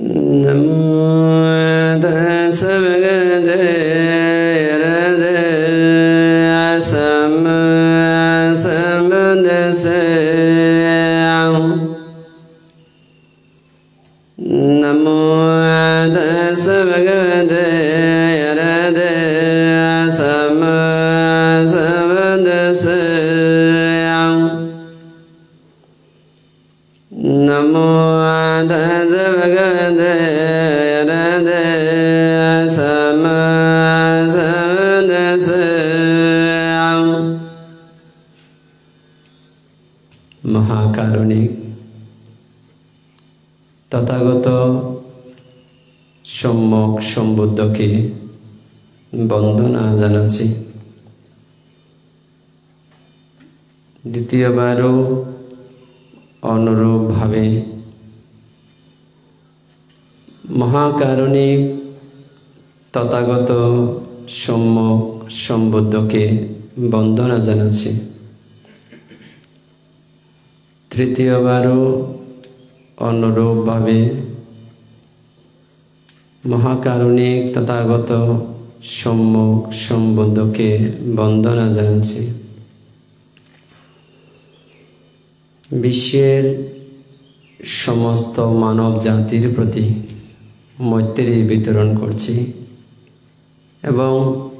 नमो तस्सै भगवते अरहतो सम्मा सम्बुद्धिस्से नमो तस्सै भगवते अरहतो सम्मा सम्बुद्धिस्से नमो तस्सै भगवते अरहतो सम्मा सम्बुद्धिस्से महाकारुणिक तथागत सम्यक सम्बुद्धके बंदना जानाচ্ছি। द्वितीयबारो अनुरूप भावे महाकारुणिक तथागत सम्यक सम्बुद्धके बंदना जानाচ্ছি। तृतीयबारो अनुरूप भावे महाकारुणिक तथागत सम्यक सम्बुद्धके बंदना जानाচ্ছি। विश्वेर समस्त मानव जातिर प्रति मैत्री वितरण करছি एवं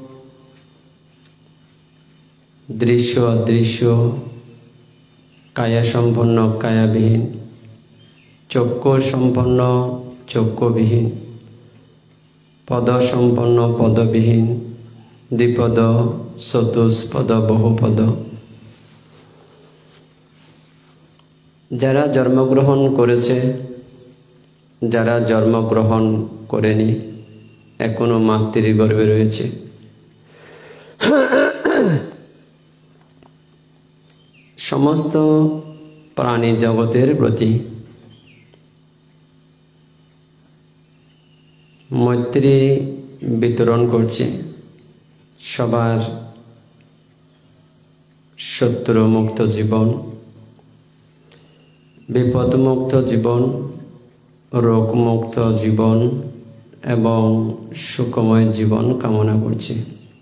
दृश्य अदृश्य काया सम्पन्न कायाविहीन चक्षु सम्पन्न चक्षुविहीन पद सम्पन्न पदविहीन द्विपद चतुष्पद बहुपद যারা জন্মগ্রহণ করেছে যারা জন্মগ্রহণ করেনি এখনো মাতৃ গর্ভে রয়েছে সমস্ত প্রাণী জগতের প্রতি মৈত্রী বিতরণ করছে সবার শত্রু মুক্ত জীবন विपदमुक्त जीवन रोगमुक्त जीवन एवं सुखमय जीवन कामना करছি।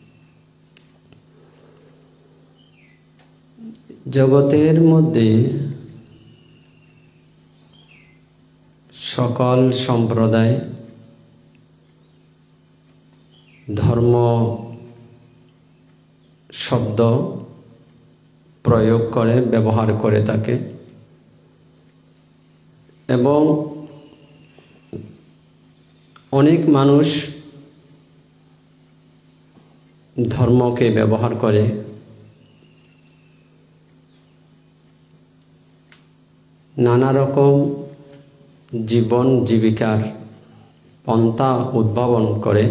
जगतेर मध्य सकल सम्प्रदाय धर्म शब्द प्रयोग करे व्यवहार करे ताके এবং অনেক মানুষ ধর্মকে ব্যবহার করে নানা রকম জীবন জীবিকার পন্থা উদ্ভাবন করে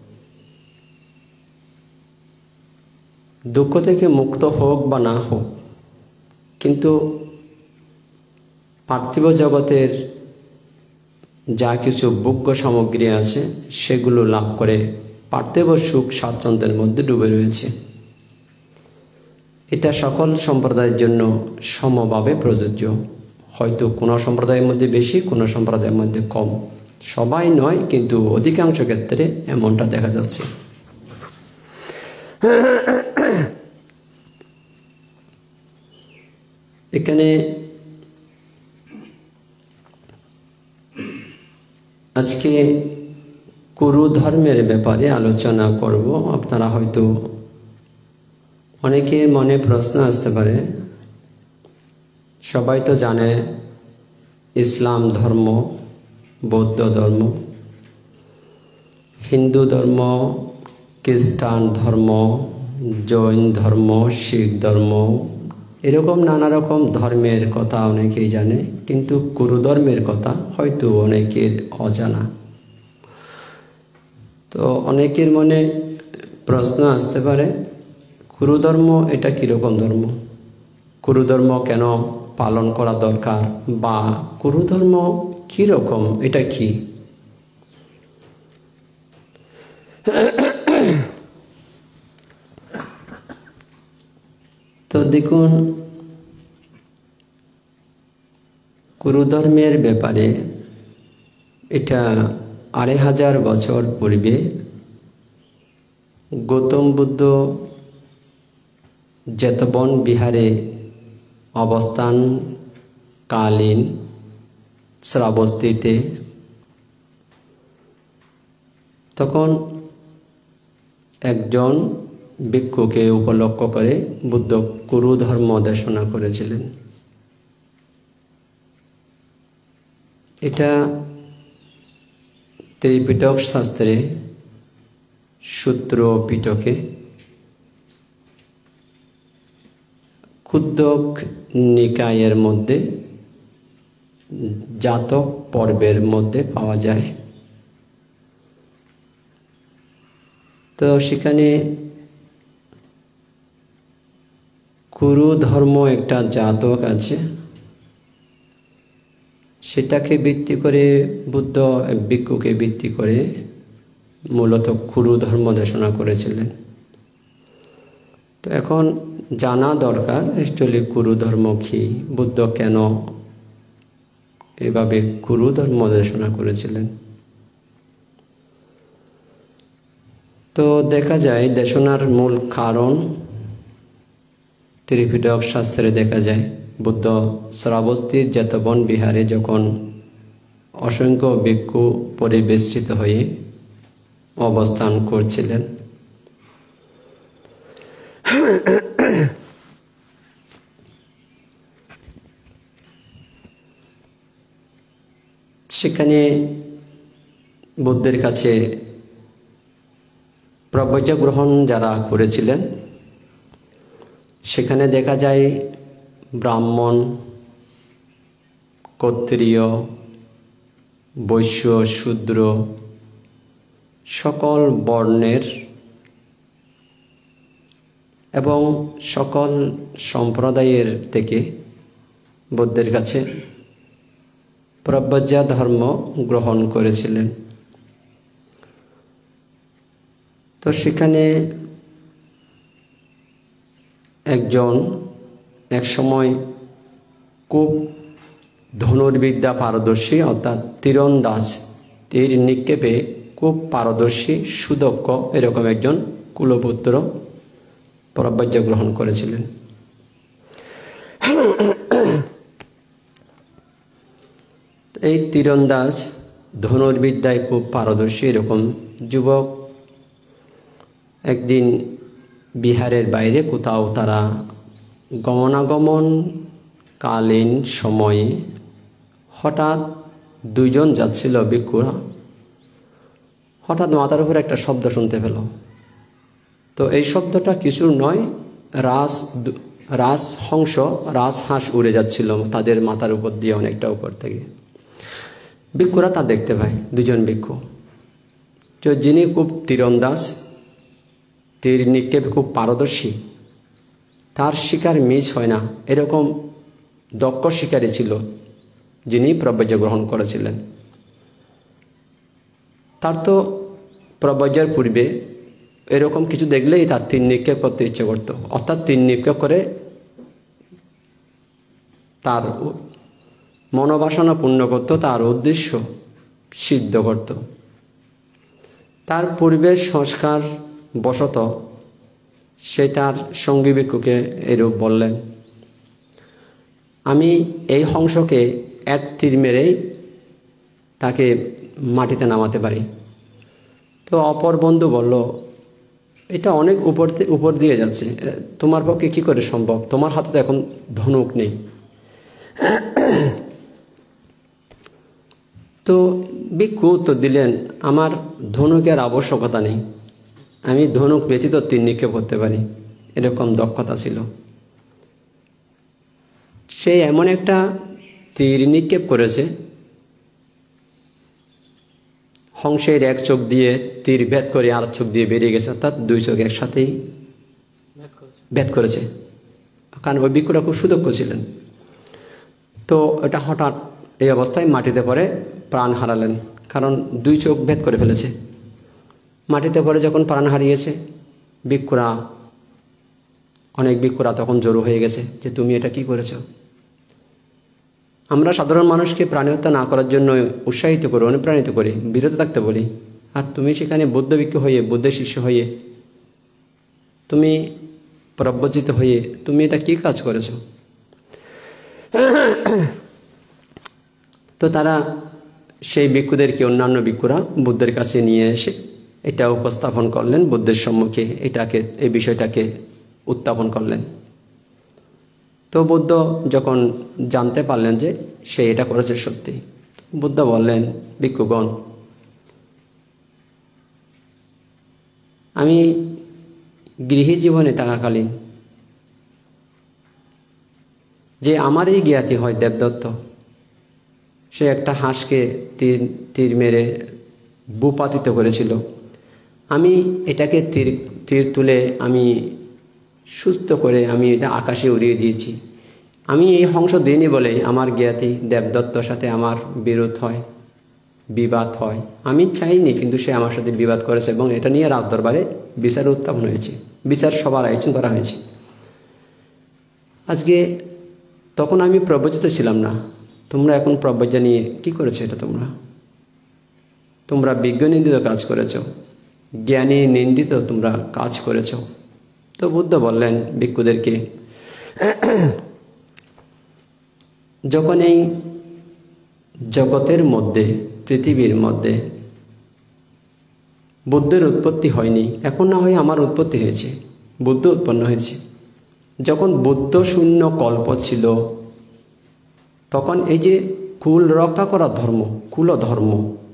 দুঃখ থেকে মুক্ত হোক বা না হোক কিন্তু पार्थिव जगतेर जा किछु भोग्य सामग्री आछे सेगुलो लाभ करे पार्थिव सुख स्वाच्छंद्येर मध्य डुबे रयेछे। एटा सकल सम्प्रदायेर जन्य समभावे प्रयोज्य। हयतो कोनो सम्प्रदायेर मध्य बेशी कोनो सम्प्रदायेर मध्य कम सबाई नय किन्तु अधिकांश क्षेत्रे एमनटा देखा जाच्छे। एखाने आज के कुरु धर्मेर ब्यापारे आलोचना करब। आपनारा हयतो अनेकेर मने प्रश्न आसते पारे सबाई तो जाने इस्लाम धर्म बौद्ध धर्म हिंदू धर्म ख्रिस्टान धर्म जैन धर्म शिख धर्म एरकम नाना रकम धर्मेर कथा अनेकेई जाने किन्तु गुरु धर्मेर कथा हयतो अनेकेर अजाना। तो अनेकेर मने प्रश्न आसते पारे गुरु धर्म एटा कि रकम धर्म गुरु धर्म केन पालन करा दरकार बा गुरु धर्म कि रकम एटा कि तो देखुन गुरुधर्मेर ब्यापारे এটা 2500 বছর পূর্বে গৌতম বুদ্ধ জেতবন বিহারে অবস্থানকালীন শ্রাবস্তিতে তখন একজন ভিক্ষুকে উপলক্ষ করে বুদ্ধ কুরু ধর্ম দেশনা করেছিলেন। এটা ত্রিপিটক শাস্ত্রে সূত্র পিটকে ক্ষুদ্রক নিকায়ের মধ্যে জাতক পর্বের মধ্যে পাওয়া যায়। তো সেখানে কুরু ধর্ম একটা জাতক আছে, সেটাকে ভিত্তি করে বুদ্ধ ভিক্ষুকে ভিত্তি করে মূলত কুরু ধর্ম দেশনা করেছিলেন। তো এখন জানা দরকার অ্যাকচুয়ালি কুরু ধর্ম কি, বুদ্ধ কেন এভাবে কুরু ধর্ম দেশনা করেছিলেন। তো দেখা যায় দেশনার মূল কারণ ত্রিপিটক শাস্ত্রে দেখা যায় বুদ্ধ শ্রাবস্তির জেতবন বিহারে যখন অসংখ্য ভিক্ষু পরিবেষ্টিত হয়ে অবস্থান করছিলেন, সেখানে বুদ্ধের কাছে প্রব্রজ গ্রহণ যারা করেছিলেন সেখানে দেখা যায় ব্রাহ্মণ, ক্ষত্রিয়, বৈশ্য, শূদ্র সকল বর্ণের এবং সকল সম্প্রদায়ের থেকে বুদ্ধের কাছে প্রব্রজ ধর্ম গ্রহণ করেছিলেন। তো সেখানে একজন একসময় খুব ধনুর্বিদ্যা পারদর্শী অর্থাৎ তীরন্দাজ, তীর নিক্ষেপে খুব পারদর্শী সুদক্ষ এরকম একজন কুলপুত্র প্রব্রজ গ্রহণ করেছিলেন। এই তীরন্দাজ ধনুর্বিদ্যায় খুব পারদর্শী এরকম যুবক একদিন বিহারের বাইরে কোথাও তারা গমনাগমনকালীন সময়ে হঠাৎ দুইজন যাচ্ছিল ভিক্ষুরা, হঠাৎ মাথার উপর একটা শব্দ শুনতে পেল। তো এই শব্দটা কিছুর নয়, রাজহংস, রাজহাঁস উড়ে যাচ্ছিল তাদের মাথার উপর দিয়ে অনেকটা উপর থেকে। ভিক্ষুরা তা দেখতে পায়, দুজন ভিক্ষু, তো যিনি খুব তীরন্দাজ, তীর নিক্ষেপে খুব পারদর্শী, তার শিকার মিস হয় না এরকম দক্ষ শিকারী ছিল যিনি প্রব্রজ গ্রহণ করেছিলেন। তার তো প্রব্রজের পূর্বে এরকম কিছু দেখলেই তার তীর নিক্ষেপ করতে ইচ্ছে করত, অর্থাৎ তীর নিক্ষেপ করে তার মনোবাসনা পূর্ণ করত, তার উদ্দেশ্য সিদ্ধ করত। তার পূর্বের সংস্কার বশত সে তার সঙ্গী ভিক্ষুকে এরূপ বললেন, আমি এই হংসকে এক তীর মেরেই তাকে মাটিতে নামাতে পারি। তো অপর বন্ধু বলল, এটা অনেক উপর দিয়ে যাচ্ছে, তোমার পক্ষে কি করে সম্ভব, তোমার হাতে তো এখন ধনুক নেই। তো ভিক্ষু উত্তর দিলেন, আমার ধনুকের আবশ্যকতা নেই, আমি ধনুক ব্যতীত তীর নিক্ষেপ করতে পারি, এরকম দক্ষতা ছিল। সে এমন একটা তীর নিক্ষেপ করেছে, হংসের এক চোখ দিয়ে তীর ভেদ করে আর চোখ দিয়ে বেরিয়ে গেছে, অর্থাৎ দুই চোখ একসাথেই ভেদ করেছে, কারণ ওই ভিক্ষুটা খুব সুদক্ষ ছিলেন। তো এটা হঠাৎ এই অবস্থায় মাটিতে পড়ে প্রাণ হারালেন, কারণ দুই চোখ ভেদ করে ফেলেছে। মাটিতে পড়ে যখন প্রাণ হারিয়েছে, অনেক ভিক্ষুরা তখন জড়ো হয়ে গেছে যে তুমি এটা কি করেছো। আমরা সাধারণ মানুষকে প্রাণী হত্যা না করার জন্য উৎসাহিত করি, অনুপ্রাণিত করি, বিরত থাকতে বলি। আর তুমি সেখানে বৌদ্ধ ভিক্ষু হয়ে, বুদ্ধের শিষ্য হয়ে, তুমি প্রব্রজিত হয়ে তুমি এটা কি কাজ করেছো? তো তারা সেই ভিক্ষুদেরকে, অন্যান্য ভিক্ষুরা বুদ্ধের কাছে নিয়ে এসে এটা উপস্থাপন করলেন বুদ্ধের সম্মুখে, এই বিষয়টাকে উত্থাপন করলেন। তো বুদ্ধ যখন জানতে পারলেন যে সে এটা করেছে সত্যি, বুদ্ধ বললেন, ভিক্ষুগণ, আমি গৃহী জীবনে থাকাকালীন যে আমার এই জ্ঞাতি হয় দেবদত্ত, সে একটা হাঁসকে তীর মেরে ভূপাতিত করেছিল। আমি এটাকে তীর তুলে আমি সুস্থ করে আমি এটা আকাশে উড়িয়ে দিয়েছি। আমি এই হংস দিইনি বলে আমার জ্ঞাতি দেবদত্তর সাথে আমার বিরোধ হয়, বিবাদ হয়। আমি চাইনি, কিন্তু সে আমার সাথে বিবাদ করেছে এবং এটা নিয়ে রাজদরবারে বিচার উত্থাপন হয়েছে, বিচার সবার আয়োজন করা হয়েছে। আজকে তখন আমি প্রব্রজিত ছিলাম না, তোমরা এখন প্রব্রজা নিয়ে কি করেছো? এটা তোমরা বিজ্ঞ নিন্দিত কাজ করেছ, জ্ঞানী নিন্দিত তোমরা কাজ করেছ। তো বুদ্ধ বললেন ভিক্ষুদেরকে, যখন এই জগতের মধ্যে, পৃথিবীর মধ্যে বুদ্ধের উৎপত্তি হয়নি, এখন না হয় আমার উৎপত্তি হয়েছে, বুদ্ধ উৎপন্ন হয়েছে। যখন বুদ্ধ শূন্য কল্প ছিল, তখন এই যে কুল রক্ষা করা ধর্ম, কুলধর্ম,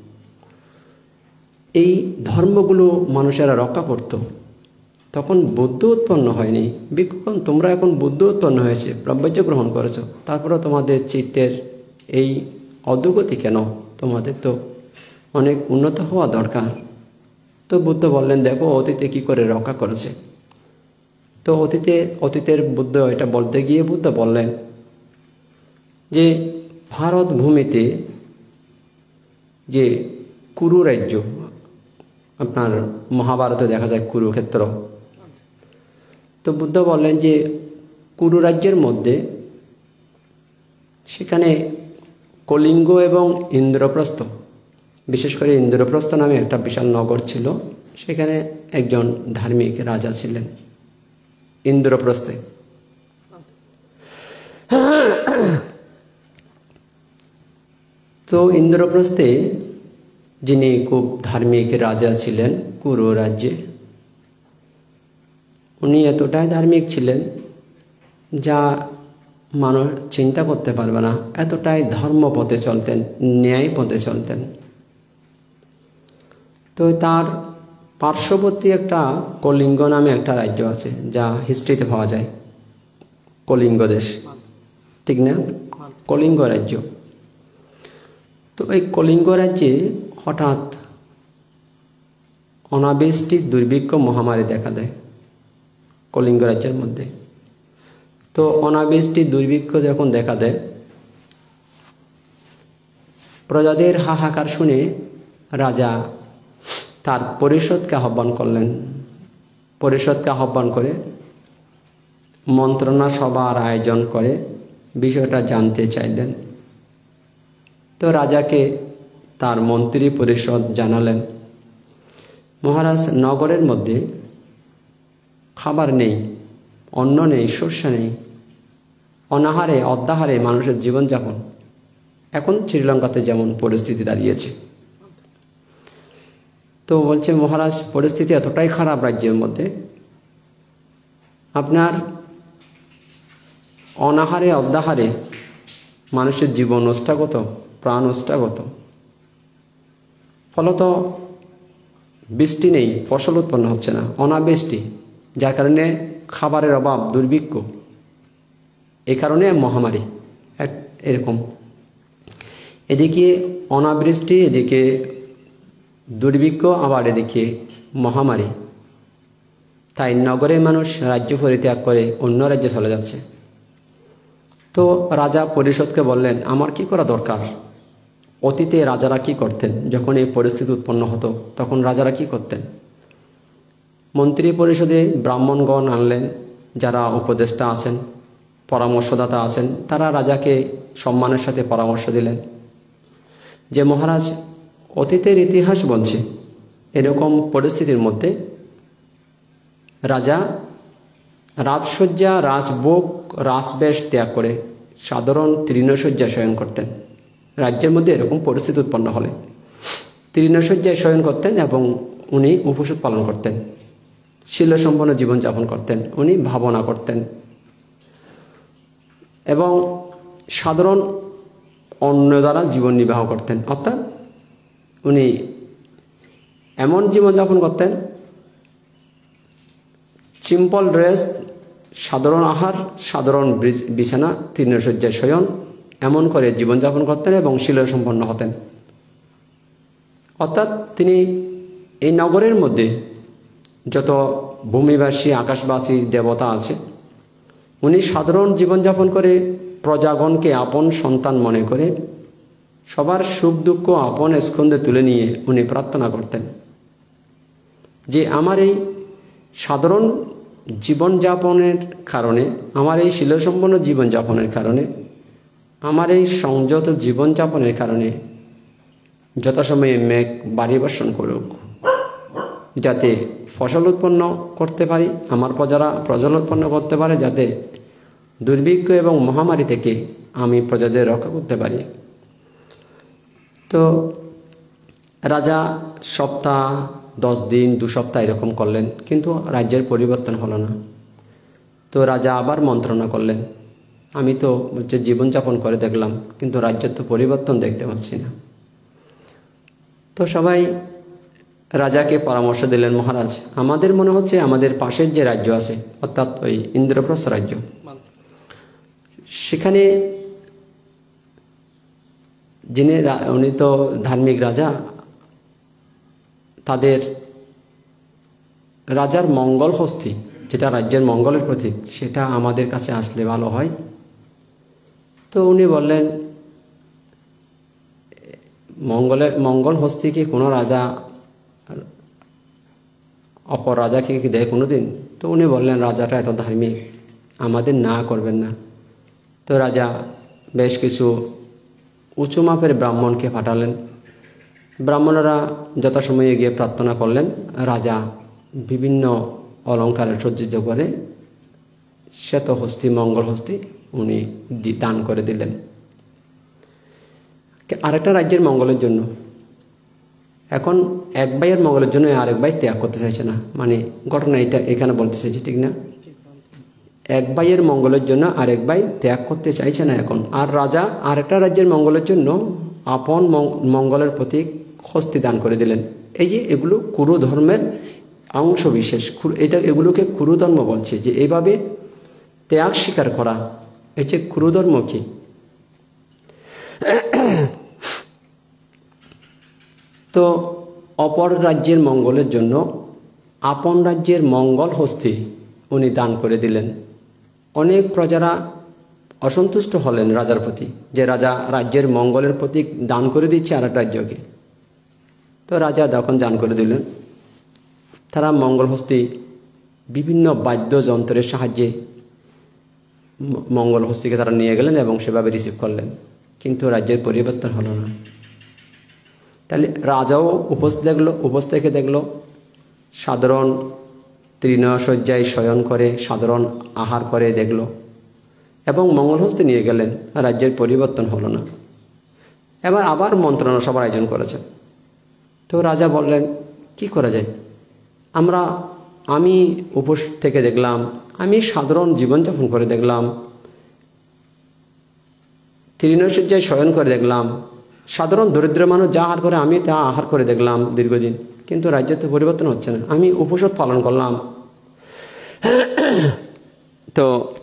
এই ধর্মগুলো মানুষেরা রক্ষা করত, তখন বুদ্ধ উৎপন্ন হয়নি। ভিক্ষুগণ, তোমরা এখন বুদ্ধ উৎপন্ন হয়েছে, ব্রহ্মচর্য গ্রহণ করেছো, তারপরে তোমাদের চিত্তের এই অধোগতি কেন? তোমাদের তো অনেক উন্নত হওয়া দরকার। তো বুদ্ধ বললেন, দেখো অতীতে কি করে রক্ষা করেছে। তো অতীতের বুদ্ধ এটা বলতে গিয়ে বুদ্ধ বললেন যে ভারত ভূমিতে যে কুরু রাজ্য, আপনার মহাভারতে দেখা যায় কুরুক্ষেত্র। তো বুদ্ধ বললেন যে কুরু রাজ্যের মধ্যে সেখানে কলিঙ্গ এবং ইন্দ্রপ্রস্থ, বিশেষ করে ইন্দ্রপ্রস্থ নামে একটা বিশাল নগর ছিল, সেখানে একজন ধার্মিক রাজা ছিলেন ইন্দ্রপ্রস্থে। তো ইন্দ্রপ্রস্থে যিনি খুব ধার্মিক রাজা ছিলেন কুরু রাজ্যে, উনি এতটাই ধার্মিক ছিলেন যা মানুষ চিন্তা করতে পারবে না, এতটাই ধর্ম পথে চলতেন, ন্যায় পথে চলতেন। তো তার পার্শ্ববর্তী একটা কলিঙ্গ নামে একটা রাজ্য আছে, যা হিস্ট্রিতে পাওয়া যায়, কলিঙ্গ দেশ, ঠিক না? কলিঙ্গ রাজ্য। তো এই কলিঙ্গ রাজ্যে হঠাৎ অনাবৃষ্টি, দুর্ভিক্ষ, মহামারী দেখা দেয় কলিঙ্গ রাজ্যের মধ্যে। তো অনাবৃষ্টি, দুর্ভিক্ষ যখন দেখা দেয়, প্রজাদের হাহাকার শুনে রাজা তার পরিষদকে আহ্বান করলেন। পরিষদকে আহ্বান করে মন্ত্রণা সভার আয়োজন করে বিষয়টা জানতে চাইলেন। তো রাজাকে তার মন্ত্রী পরিষদ জানালেন, মহারাজ, নগরের মধ্যে খাবার নেই, অন্ন নেই, শস্য নেই, অনাহারে অদ্যাহারে মানুষের জীবনযাপন। এখন শ্রীলঙ্কাতে যেমন পরিস্থিতি দাঁড়িয়েছে। তো বলছে, মহারাজ, পরিস্থিতি এতটাই খারাপ রাজ্যের মধ্যে, আপনার অনাহারে অদ্যাহারে মানুষের জীবন নষ্টাগত, প্রাণ নষ্টাগত। ফলত বৃষ্টি নেই, ফসল উৎপন্ন হচ্ছে না, অনাবৃষ্টি, যার কারণে খাবারের অভাব, দুর্ভিক্ষ, এই কারণে মহামারী এরকম। এদিকে অনাবৃষ্টি, এদিকে দুর্ভিক্ষ, আবার এদিকে মহামারী। তাই নগরের মানুষ রাজ্য পরিত্যাগ করে অন্য রাজ্যে চলে যাচ্ছে। তো রাজা পরিষদকে বললেন, আমার কি করা দরকার? অতীতে রাজারা কি করতেন? যখন এই পরিস্থিতি উৎপন্ন হতো তখন রাজারা কি করতেন? মন্ত্রী পরিষদে ব্রাহ্মণগণ আনলেন, যারা উপদেষ্টা আছেন, পরামর্শদাতা আছেন, তারা রাজাকে সম্মানের সাথে পরামর্শ দিলেন যে মহারাজ, অতীতের ইতিহাস বলছে এরকম পরিস্থিতির মধ্যে রাজা রাজসজ্জা, রাজভোগ, রাজবেশ ত্যাগ করে সাধারণ তৃণশয্যায় শয়ন করতেন। রাজ্যের মধ্যে এরকম পরিস্থিতি উৎপন্ন হলে তৃণশয্যায় শয়ন করতেন এবং উনি উপোষদ পালন করতেন, শীলসম্পন্ন জীবনযাপন করতেন, উনি ভাবনা করতেন এবং সাধারণ অন্য দ্বারা জীবন নির্বাহ করতেন। অর্থাৎ উনি এমন জীবনযাপন করতেন, সিম্পল ড্রেস, সাধারণ আহার, সাধারণ বিছানা, তৃণশয্যায় শয়ন, এমন করে জীবনযাপন করতেন এবং শীলসম্পন্ন হতেন। অর্থাৎ তিনি এই নগরের মধ্যে যত ভূমিবাসী, আকাশবাসী দেবতা আছে, উনি সাধারণ জীবনযাপন করে প্রজাগণকে আপন সন্তান মনে করে সবার সুখ দুঃখ আপন স্কন্ধে তুলে নিয়ে উনি প্রার্থনা করতেন যে আমার এই সাধারণ জীবনযাপনের কারণে, আমার এই শীলসম্পন্ন জীবনযাপনের কারণে, আমার এই সংযত জীবনযাপনের কারণে যথাসময়ে মেঘ বাড়ি বর্ষণ করুক, যাতে ফসল উৎপন্ন করতে পারি, আমার প্রজারা ফসল উৎপন্ন করতে পারে, যাতে দুর্ভিক্ষ এবং মহামারী থেকে আমি প্রজাদের রক্ষা করতে পারি। তো রাজা সপ্তাহ, 10 দিন, 2 সপ্তাহ এরকম করলেন, কিন্তু রাজ্যের পরিবর্তন হলো না। তো রাজা আবার মন্ত্রণা করলেন, আমি তো জীবনযাপন করে দেখলাম, কিন্তু রাজ্যের তো পরিবর্তন দেখতে পাচ্ছি না। তো সবাই রাজাকে পরামর্শ দিলেন, মহারাজ, আমাদের মনে হচ্ছে আমাদের পাশের যে রাজ্য আছে, অর্থাৎ ওই ইন্দ্রপ্রস্থ রাজ্য, সেখানে যিনি, উনি তো ধার্মিক রাজা, তাদের রাজার মঙ্গল হস্তি, যেটা রাজ্যের মঙ্গলের প্রতীক, সেটা আমাদের কাছে আসলে ভালো হয়। তো উনি বললেন, মঙ্গল হস্তি কি কোনো রাজা অপর রাজাকে কি দেয় কোনোদিন? তো উনি বললেন, রাজাটা এত ধার্মিক, আমাদের না করবেন না। তো রাজা বেশ কিছু উঁচু মাপের ব্রাহ্মণকে পাঠালেন। ব্রাহ্মণরা যথাসময়ে গিয়ে প্রার্থনা করলেন। রাজা বিভিন্ন অলঙ্কারে সজ্জিত করে শ্বেত হস্তি, মঙ্গল হস্তি উনি দান করে দিলেন আরেকটা রাজ্যের মঙ্গলের জন্য। এখন এক ভাইয়ের মঙ্গলের জন্য আরেক ভাই ত্যাগ করতে চাইছে না, মানে ঘটনা এটা এখানে বলতে চাইছি, ঠিক না? এক ভাইয়ের মঙ্গলের জন্য আরেক ভাই ত্যাগ করতে চাইছে না এখন। আর রাজা আরেকটা রাজ্যের মঙ্গলের জন্য আপন মঙ্গলের প্রতীক হস্তি দান করে দিলেন। এই যে এগুলো কুরু ধর্মের অংশ বিশেষ, এগুলোকে কুরু ধর্ম বলছে, যে এইভাবে ত্যাগ স্বীকার করা, এই যে কুরু ধর্ম কি। তো অপর রাজ্যের মঙ্গলের জন্য আপন রাজ্যের মঙ্গল হস্তি উনি দান করে দিলেন। অনেক প্রজারা অসন্তুষ্ট হলেন রাজার প্রতি, যে রাজা রাজ্যের মঙ্গলের প্রতীক দান করে দিচ্ছে আর এক রাজ্যকে। তো রাজা তখন দান করে দিলেন। তারা মঙ্গল হস্তি বিভিন্ন বাদ্যযন্ত্রের সাহায্যে মঙ্গল হস্তিকে তারা নিয়ে গেলেন এবং সেভাবে রিসিভ করলেন, কিন্তু রাজ্যের পরিবর্তন হলো না। তাহলে রাজাও উপোস থেকে দেখলো সাধারণ তৃণশয্যায় শয়ন করে, সাধারণ আহার করে দেখলো এবং মঙ্গলহস্তে নিয়ে গেলেন, রাজ্যের পরিবর্তন হলো না। এবার আবার মন্ত্রণা সভার আয়োজন করেছেন। তো রাজা বললেন, কি করা যায়? আমি উপোস থেকে দেখলাম, আমি সাধারণ জীবনযাপন করে দেখলাম, তৃণশয্যায় শয়ন করে দেখলাম, সাধারণ দরিদ্র মানুষ যা আহার করে আমি তা আহার করে দেখলাম দীর্ঘদিন, কিন্তু রাজ্যের তো পরিবর্তন হচ্ছে না। আমি উপোষদ পালন করলাম। তো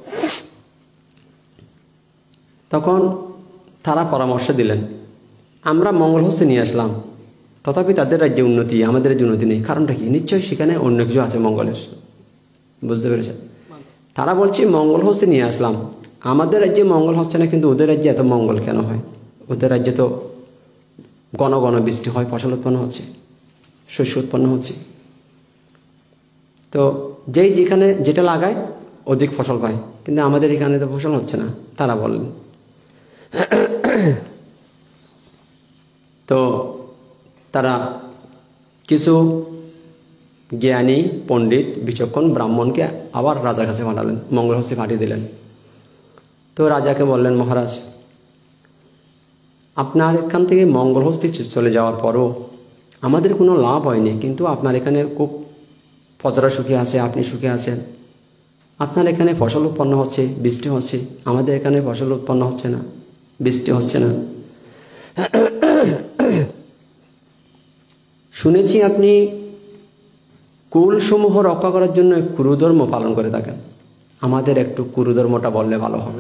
তখন তারা পরামর্শ দিলেন, আমরা মঙ্গলহস্তে নিয়ে আসলাম, তথাপি তাদের রাজ্যে উন্নতি, আমাদের রাজ্যে উন্নতি নেই। কারণটা কি? নিশ্চয়ই সেখানে অন্য কিছু আছে মঙ্গলের। বুঝতে পেরেছেন? তারা বলছে মঙ্গলহস্তে নিয়ে আসলাম, আমাদের রাজ্যে মঙ্গল হচ্ছে না, কিন্তু ওদের রাজ্যে এত মঙ্গল কেন হয়? ওদের রাজ্যে তো ঘন ঘন বৃষ্টি হয়, ফসল উৎপন্ন হচ্ছে, শস্য উৎপন্ন হচ্ছে। তো যেখানে যেটা লাগায় অধিক ফসল পায়, কিন্তু আমাদের এখানে তো ফসল হচ্ছে না, তারা বললেন। তো তারা কিছু জ্ঞানী পণ্ডিত বিচক্ষণ ব্রাহ্মণকে আবার রাজার কাছে পাঠালেন, মঙ্গলহস্তে পাঠিয়ে দিলেন। তো রাজাকে বললেন, মহারাজ, আপনার এখান থেকে মঙ্গলহস্তে চলে যাওয়ার পরও আমাদের কোনো লাভ হয়নি, কিন্তু আপনার এখানে খুব প্রজারা সুখী আছে, আপনি সুখী আছেন, আপনার এখানে ফসল উৎপন্ন হচ্ছে, বৃষ্টি হচ্ছে, আমাদের এখানে ফসল উৎপন্ন হচ্ছে না, বৃষ্টি হচ্ছে না। শুনেছি আপনি কুলসমূহ রক্ষা করার জন্য কুরুধর্ম পালন করে থাকেন, আমাদের একটু কুরুধর্মটা বললে ভালো হবে।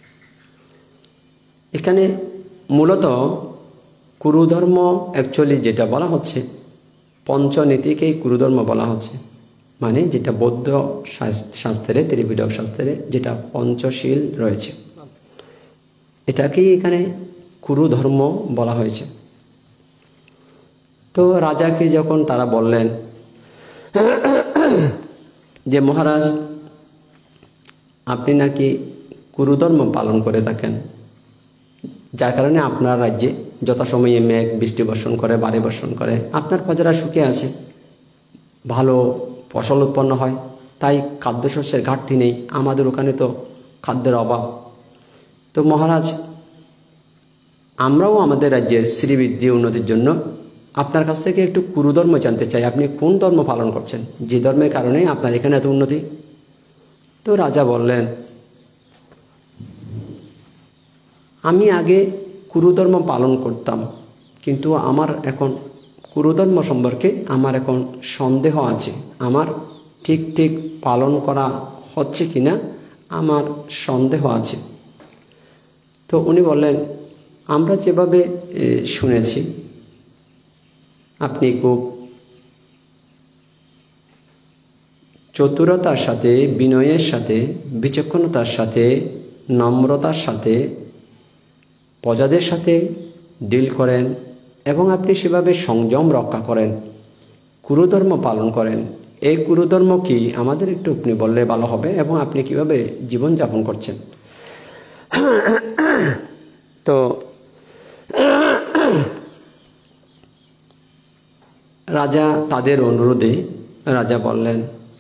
এখানে মূলত কুরুধর্ম অ্যাকচুয়ালি যেটা বলা হচ্ছে, পঞ্চনীতিকেই কুরুধর্ম বলা হচ্ছে, মানে যেটা বৌদ্ধ শাস্ত্রে, ত্রিপিটক শাস্ত্রে যেটা পঞ্চশীল রয়েছে, এটাকেই এখানে কুরুধর্ম বলা হয়েছে। তো রাজাকে যখন তারা বললেন যে মহারাজ, আপনি নাকি কুরুধর্ম পালন করে থাকেন, যার কারণে আপনার রাজ্যে যথাসময়ে মেঘ বৃষ্টি বর্ষণ করে, বাড়ি বর্ষণ করে, আপনার প্রজারা সুখে আছে, ভালো ফসল উৎপন্ন হয়, তাই খাদ্যশস্যের ঘাটতি নেই, আমাদের ওখানে তো খাদ্যের অভাব। তো মহারাজ, আমরাও আমাদের রাজ্যের শ্রীবৃদ্ধি উন্নতির জন্য আপনার কাছ থেকে একটু কুরুধর্ম জানতে চাই, আপনি কোন ধর্ম পালন করছেন, যে ধর্মের কারণে আপনার এখানে এত উন্নতি। তো রাজা বললেন, আমি আগে কুরুধর্ম পালন করতাম, কিন্তু আমার এখন কুরুধর্ম সম্পর্কে আমার এখন সন্দেহ আছে, আমার ঠিক ঠিক পালন করা হচ্ছে কিনা আমার সন্দেহ আছে। তো উনি বললেন, আমরা যেভাবে শুনেছি আপনি খুব চতুরতার সাথে, বিনয়ের সাথে, বিচক্ষণতার সাথে, নম্রতার সাথে প্রজাদের সাথে ডিল করেন, এবং আপনি সেভাবে সংযম রক্ষা করেন, কুরুধর্ম পালন করেন। এই কুরুধর্ম কি আমাদের একটু আপনি বললে ভালো হবে, এবং আপনি কিভাবে জীবনযাপন করছেন। তো রাজা তাদের অনুরোধে রাজা বললেন,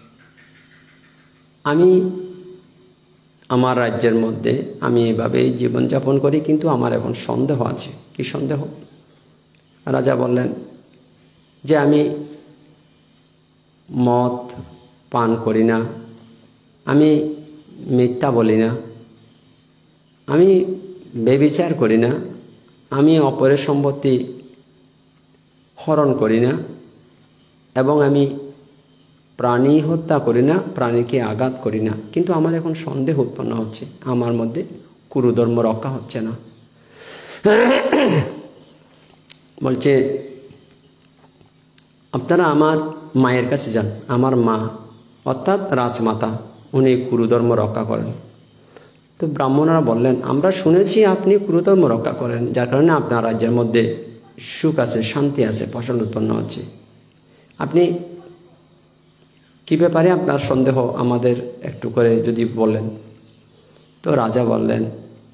আমি আমার রাজ্যের মধ্যে আমি এভাবেই জীবনযাপন করি, কিন্তু আমার এখন সন্দেহ আছে। কি সন্দেহ? রাজা বললেন যে আমি মদ পান করি না, আমি মিথ্যা বলি না, আমি ব্যভিচার করি না, আমি অপরের সম্পত্তি হরণ করি না, এবং আমি প্রাণী হত্যা করি না, প্রাণীকে আঘাত করি না, কিন্তু আমার এখন সন্দেহ উৎপন্ন হচ্ছে, আমার মধ্যে কুরুধর্ম রক্ষা হচ্ছে না। বলছে, আপনারা আমার মায়ের কাছে যান, আমার মা অর্থাৎ রাজমাতা, উনি কুরুধর্ম রক্ষা করেন। তো ব্রাহ্মণরা বললেন, আমরা শুনেছি আপনি কুরুধর্ম রক্ষা করেন, যার কারণে আপনার রাজ্যের মধ্যে সুখ আছে, শান্তি আছে, ফসল উৎপন্ন হচ্ছে, আপনি কি ব্যাপারে আপনার সন্দেহ আমাদের একটু করে যদি বলেন। তো রাজা বললেন,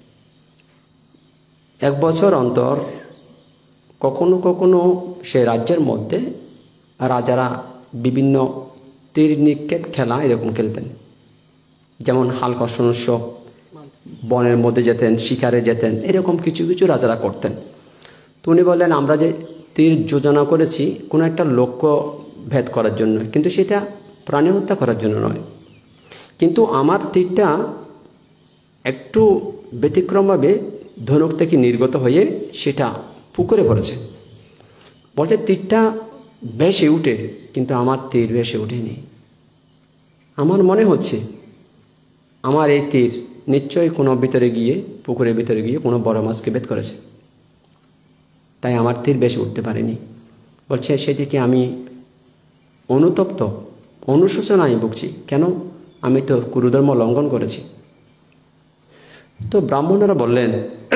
1 বছর অন্তর কখনো কখনো সে রাজ্যের মধ্যে রাজারা বিভিন্ন তীর নিক্ষেপ খেলা এরকম খেলতেন, যেমন হালকর্ষণ উৎসব, বনের মধ্যে যেতেন, শিকারে যেতেন, এরকম কিছু কিছু রাজারা করতেন। তো উনি বললেন, আমরা যে তীর যোজনা করেছি কোনো একটা লক্ষ্য ভেদ করার জন্য, কিন্তু সেটা প্রাণী হত্যা করার জন্য নয়, কিন্তু আমার তীরটা একটু ব্যতিক্রমভাবে ধনুক থেকে নির্গত হয়ে সেটা পুকুরে পড়েছে। বলছে তীরটা ভেসে উঠে, কিন্তু আমার তীর ভেসে উঠেনি। আমার মনে হচ্ছে আমার এই তীর নিশ্চয়ই কোনো ভিতরে গিয়ে, পুকুরের ভিতরে গিয়ে কোনো বড় মাছকে ভেদ করেছে, তাই আমার তীর ভেসে উঠতে পারেনি। বলছে সেদিকে আমি অনুতপ্ত, অনুশোচনায় ভুগছি, কেন? আমি তো কুরুধর্ম লঙ্ঘন করেছি। তো ব্রাহ্মণরা বললেন,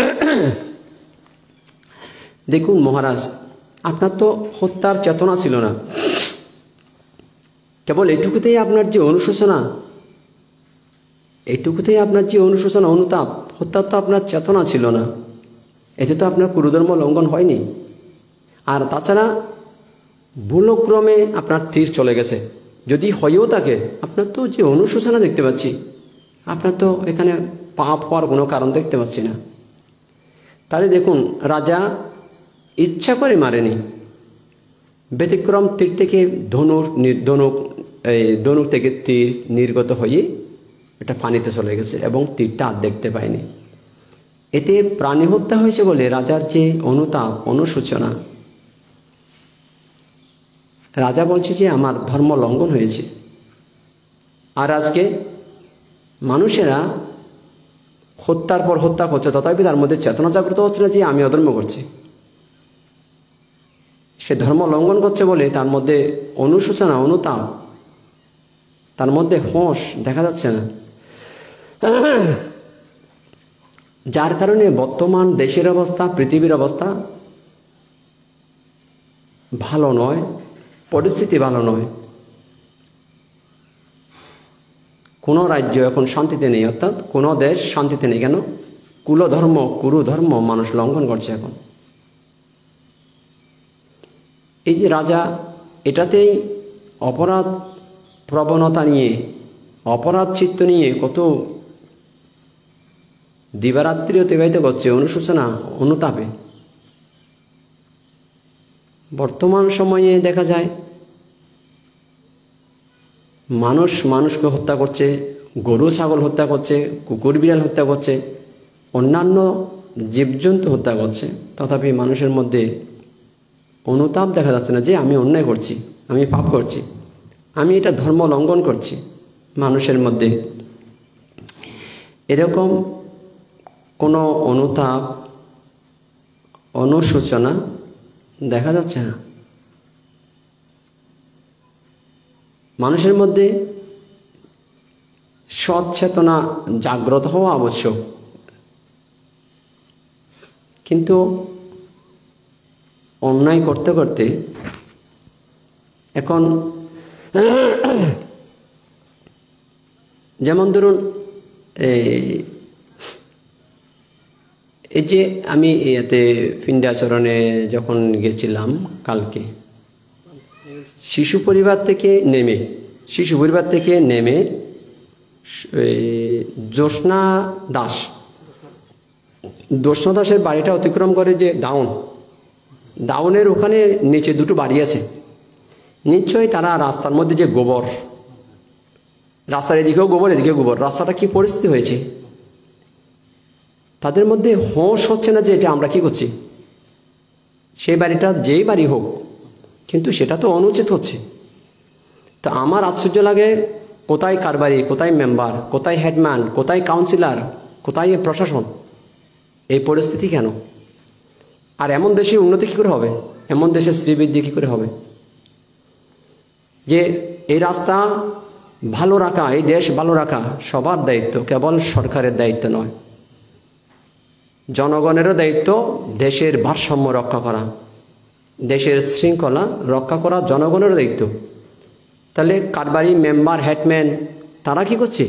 দেখুন মহারাজ, আপনার তো হত্যার চেতনা ছিল না, কেবল এটুকুতেই আপনার যে অনুশোচনা, এইটুকুতেই আপনার যে অনুশোচনা অনুতাপ, হত্যার তো আপনার চেতনা ছিল না, এতে তো আপনার কুরুধর্ম লঙ্ঘন হয়নি। আর তাছাড়া ভুলক্রমে আপনার তীর চলে গেছে, যদি হয়েও থাকে আপনার তো যে অনুশোচনা দেখতে পাচ্ছি, আপনার তো এখানে পাপ হওয়ার কোনো কারণ দেখতে পাচ্ছি না। তাহলে দেখুন, রাজা ইচ্ছা করে মারেনি, ব্যতিক্রম তীর থেকে ধনুক থেকে তীর নির্গত হয়ে এটা পানিতে চলে গেছে এবং তীরটা আর দেখতে পায়নি। এতে প্রাণী হত্যা হয়েছে বলে রাজার যে অনুতাপ অনুশোচনা, রাজা বলছে যে আমার ধর্ম লঙ্ঘন হয়েছে। আর আজকে মানুষেরা হত্যার পর হত্যা করছে, তথাপি তার মধ্যে চেতনা জাগ্রত হচ্ছে না যে আমি অধর্ম করছি। সে ধর্ম লঙ্ঘন করছে বলে তার মধ্যে অনুশোচনা অনুতাপ, তার মধ্যে হোঁশ দেখা যাচ্ছে না। যার কারণে বর্তমান দেশের অবস্থা, পৃথিবীর অবস্থা ভালো নয়, পরিস্থিতি ভালো নয়। কোনো রাজ্য এখন শান্তিতে নেই, অর্থাৎ কোনো দেশ শান্তিতে নেই। কেন? কুলধর্ম, কুরু ধর্ম মানুষ লঙ্ঘন করছে এখন। এই যে রাজা এটাতেই অপরাধ প্রবণতা নিয়ে, অপরাধ চিত্ত নিয়ে কত দিবারাত্রি অতিবাহিত করছে অনুশোচনা অনুতাপে। বর্তমান সময়ে দেখা যায় মানুষ মানুষকে হত্যা করছে, গরু ছাগল হত্যা করছে, কুকুর বিড়াল হত্যা করছে, অন্যান্য জীবজন্তু হত্যা করছে, তথাপি মানুষের মধ্যে অনুতাপ দেখা যাচ্ছে না যে আমি অন্যায় করছি, আমি পাপ করছি, আমি এটা ধর্ম লঙ্ঘন করছি। মানুষের মধ্যে এরকম কোনো অনুতাপ অনুশোচনা দেখা যাচ্ছে না। মানুষের মধ্যে সচেতনা জাগ্রত হওয়া আবশ্যক, কিন্তু অন্যায় করতে করতে এখন যেমন ধরুন এই যে আমি এতে পিণ্ডাচরণে যখন গেছিলাম কালকে, শিশু পরিবার থেকে নেমে জ্যোৎস্না দাসের বাড়িটা অতিক্রম করে যে ডাউনের ওখানে নিচে দুটো বাড়ি আছে। নিশ্চয়ই তারা রাস্তার মধ্যে যে গোবর, রাস্তার এদিকেও গোবর এদিকেও গোবর, রাস্তাটা কি পরিস্থিতি হয়েছে, তাদের মধ্যে হোঁশ হচ্ছে না যে এটা আমরা কি করছি। সেই বাড়িটা যেই বাড়ি হোক, কিন্তু সেটা তো অনুচিত হচ্ছে। তা আমার আশ্চর্য লাগে, কোথায় কারবারি, কোথায় মেম্বার, কোথায় হেডম্যান, কোথায় কাউন্সিলর, কোথায় প্রশাসন? এই পরিস্থিতি কেন? আর এমন দেশে উন্নতি কী করে হবে? এমন দেশে শ্রীবৃদ্ধি কী করে হবে? যে এই রাস্তা ভালো রাখা, এই দেশ ভালো রাখা সবার দায়িত্ব, কেবল সরকারের দায়িত্ব নয়, জনগণেরও দায়িত্ব। দেশের ভারসাম্য রক্ষা করা, দেশের শৃঙ্খলা রক্ষা করা জনগণেরও দায়িত্ব। তাহলে কারবারি, মেম্বার, হেডম্যান তারা কি করছে?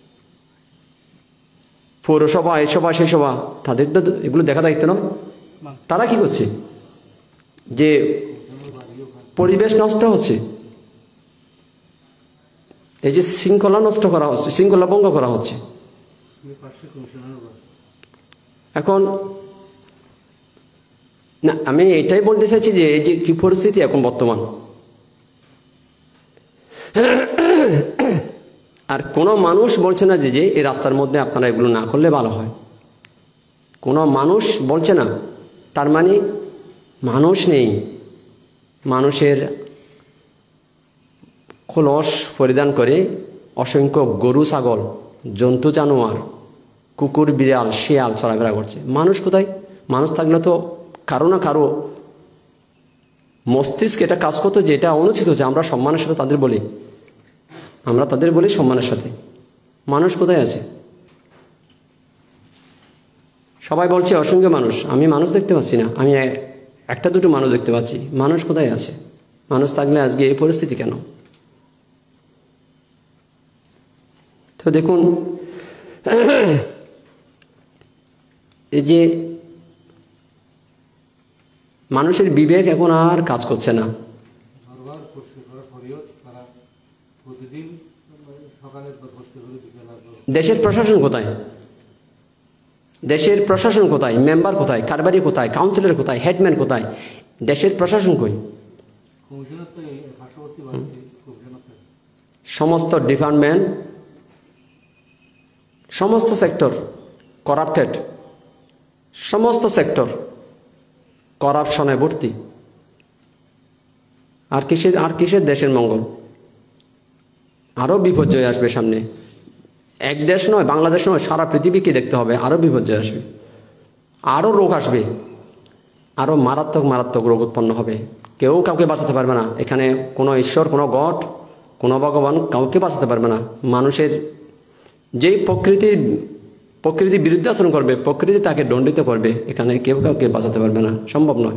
পৌরসভা, এই সভা সেই সভা, তাদের তো এগুলো দেখা দায়িত্ব নয়। তারা কি করছে? যে পরিবেশ নষ্ট হচ্ছে, এই যে শৃঙ্খলা নষ্ট করা হচ্ছে, শৃঙ্খলা ভঙ্গ করা হচ্ছে। এখন না, আমি এটাই বলতে চাইছি যে এই যে কি পরিস্থিতি এখন বর্তমান, আর কোনো মানুষ বলছে না যে এই রাস্তার মধ্যে আপনারা এগুলো না করলে ভালো হয়। কোনো মানুষ বলছে না, তার মানে মানুষ নেই। মানুষের খোলস পরিধান করে অসংখ্য গরু ছাগল, জন্তু জানোয়ার, কুকুর বিড়াল শিয়াল চলাফেরা করছে। মানুষ কোথায়? মানুষ থাকলে তো কারো না কারো মস্তিষ্ক এটা কাজ করতো যে এটা অনুচিত হচ্ছে। আমরা সম্মানের সাথে তাদের বলি, সম্মানের সাথে। মানুষ কোথায় আছে? সবাই বলছে অসংখ্য মানুষ, আমি মানুষ দেখতে পাচ্ছি না। আমি একটা দুটো মানুষ দেখতে পাচ্ছি। মানুষ কোথায় আছে? মানুষ থাকলে আজকে এই পরিস্থিতি কেন? তো দেখুন, এই যে মানুষের বিবেক এখন আর কাজ করছে না। দেশের প্রশাসন কোথায়? দেশের প্রশাসন কোথায়? মেম্বার কোথায়? কারবারি কোথায়? কাউন্সিলর কোথায়? হেডম্যান কোথায়? দেশের প্রশাসন কই? সমস্ত ডিপার্টমেন্ট, সমস্ত সেক্টর করাপ্টেড, সমস্ত সেক্টর করাপশনে ভর্তি। আর কিসের দেশের মঙ্গল? আরো বিপর্যয় আসবে সামনে। এক দেশ নয়, বাংলাদেশ নয়, সারা পৃথিবীকে দেখতে হবে। আরো বিপর্যয় আসবে, আরো রোগ আসবে, আরো মারাত্মক মারাত্মক রোগ উৎপন্ন হবে। কেউ কাউকে বাঁচাতে পারবে না। এখানে কোনো ঈশ্বর, কোনো গড, কোনো ভগবান কাউকে বাঁচাতে পারবে না। মানুষের যেই প্রকৃতির বিরুদ্ধে আচরণ করবে, প্রকৃতি তাকে দণ্ডিত করবে। এখানে কেউ কাউকে বাঁচাতে পারবে না, সম্ভব নয়।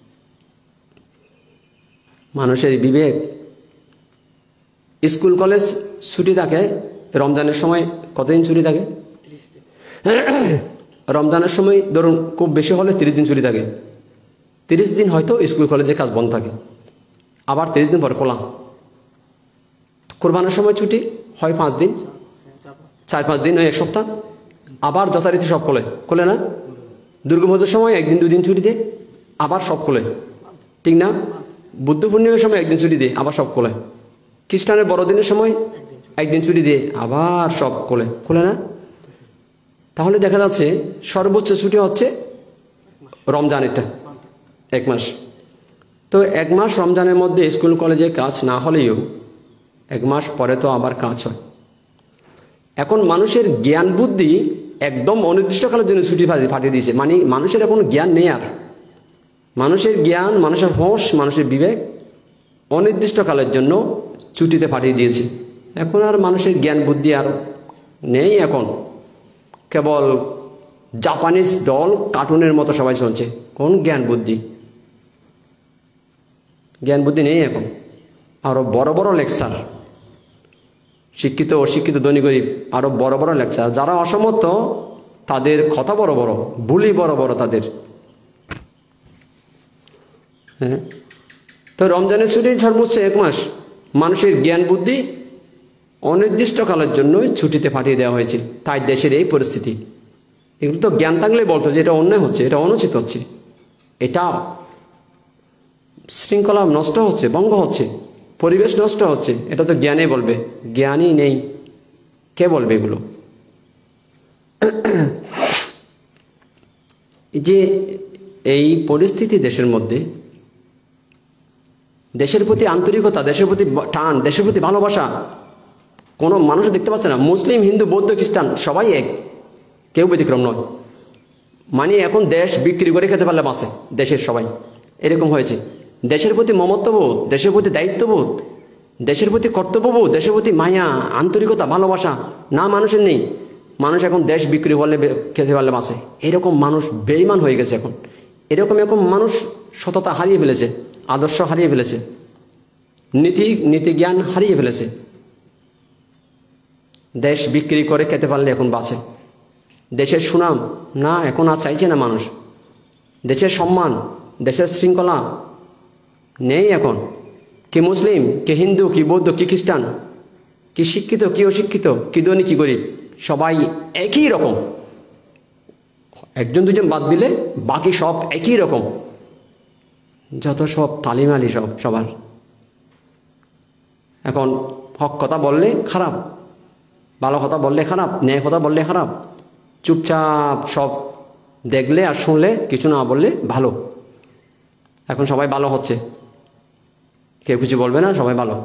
মানুষের বিবেক। স্কুল কলেজ ছুটি থাকে রমজানের সময়। কতদিন ছুটি থাকে? রমজানের সময় ধরুন খুব বেশি হলে 30 দিন ছুটি থাকে। 30 দিন হয়তো স্কুল কলেজে কাজ বন্ধ থাকে, আবার 30 দিন পর খোলা। কোরবানের সময় ছুটি হয় 5 দিন, 4-5 দিন, 1 সপ্তাহ, আবার যথারীতি সব খোলে না? দুর্গাপুজোর সময় 1 দিন 2 দিন ছুটি দিয়ে আবার সব খোলে, ঠিক না? বুদ্ধ পূর্ণিমার সময় 1 দিন ছুটি দিয়ে আবার সব খোলে। খ্রিস্টানের বড়দিনের সময় 1 দিন ছুটি দিয়ে আবার সব খোলে না? তাহলে দেখা যাচ্ছে সর্বোচ্চ ছুটি হচ্ছে রমজানেরটা, 1 মাস। তো 1 মাস রমজানের মধ্যে স্কুল কলেজে কাজ না হলেও 1 মাস পরে তো আবার কাজ হয়। এখন মানুষের জ্ঞান বুদ্ধি একদম অনির্দিষ্টকালের জন্য ছুটি ফাটিয়ে দিয়েছে। মানে মানুষের এখন জ্ঞান নেই আর। মানুষের জ্ঞান, মানুষের হোশ, মানুষের বিবেক অনির্দিষ্টকালের জন্য ছুটিতে পাঠিয়ে দিয়েছে। এখন আর মানুষের জ্ঞান বুদ্ধি আর নেই। এখন কেবল জাপানিজ ডল, কার্টুনের মতো সবাই চলছে। কোন জ্ঞান বুদ্ধি? জ্ঞান বুদ্ধি নেই এখন। আরো বড় বড় লেকচার, শিক্ষিত অশিক্ষিত ধনী গরিব, আরো বড় বড় লেকচার। যারা অসমর্থ তাদের কথা বড় বড়, বুলি বড় বড় তাদের। হ্যাঁ, তো রমজানের ছুটি সর্বোচ্চ 1 মাস। মানুষের জ্ঞান বুদ্ধি অনির্দিষ্টকালের জন্য ছুটিতে পাঠিয়ে দেওয়া হয়েছে। তাই দেশের এই পরিস্থিতি। এগুলো তো জ্ঞান থাকলে বলতো যে এটা অন্যায় হচ্ছে, এটা অনুচিত হচ্ছে, এটা শৃঙ্খলা নষ্ট হচ্ছে, ভঙ্গ হচ্ছে, পরিবেশ নষ্ট হচ্ছে। এটা তো জ্ঞানে বলবে, জ্ঞানই নেই। কে বলবে এগুলো? যে এই পরিস্থিতি দেশের মধ্যে, দেশের প্রতি আন্তরিকতা, দেশের প্রতি টান, দেশের প্রতি ভালোবাসা কোনো মানুষ দেখতে পাচ্ছে না। মুসলিম, হিন্দু, বৌদ্ধ, খ্রিস্টান সবাই এক, কেউ ব্যতিক্রম নয়। মানে এখন দেশ বিক্রি করে খেতে পারলে বাঁচে দেশের সবাই, এরকম হয়েছে। দেশের প্রতি মমত্ববোধ, দেশের প্রতি দায়িত্ববোধ, দেশের প্রতি কর্তব্যবোধ, দেশের প্রতি মায়া, আন্তরিকতা, ভালোবাসা না মানুষের নেই। মানুষ এখন দেশ বিক্রি করলে খেতে পারলে বাঁচে, এরকম মানুষ বেঈমান হয়ে গেছে এখন। এরকম মানুষ সততা হারিয়ে ফেলেছে, আদর্শ হারিয়ে ফেলেছে, নীতি জ্ঞান হারিয়ে ফেলেছে। দেশ বিক্রি করে খেতে পারলে এখন বাঁচে। দেশের সুনাম না, এখন আর চাইছে না মানুষ। দেশের সম্মান, দেশের শৃঙ্খলা নেই এখন। কি মুসলিম, কি হিন্দু, কি বৌদ্ধ, কি খ্রিস্টান, কি শিক্ষিত, কি অশিক্ষিত, কি ধনী, কি গরিব, সবাই একই রকম। 1-2 জন বাদ দিলে বাকি সব একই রকম। যত সব তালিমালি সবার। এখন হক কথা বললে খারাপ, ভালো কথা বললে খারাপ, ন্যায় কথা বললে খারাপ, চুপচাপ সব দেখলে আর শুনলে, কিছু না বললে ভালো। এখন সবাই ভালো হচ্ছে, কেউ কিছু বলবে না, সবাই ভালো।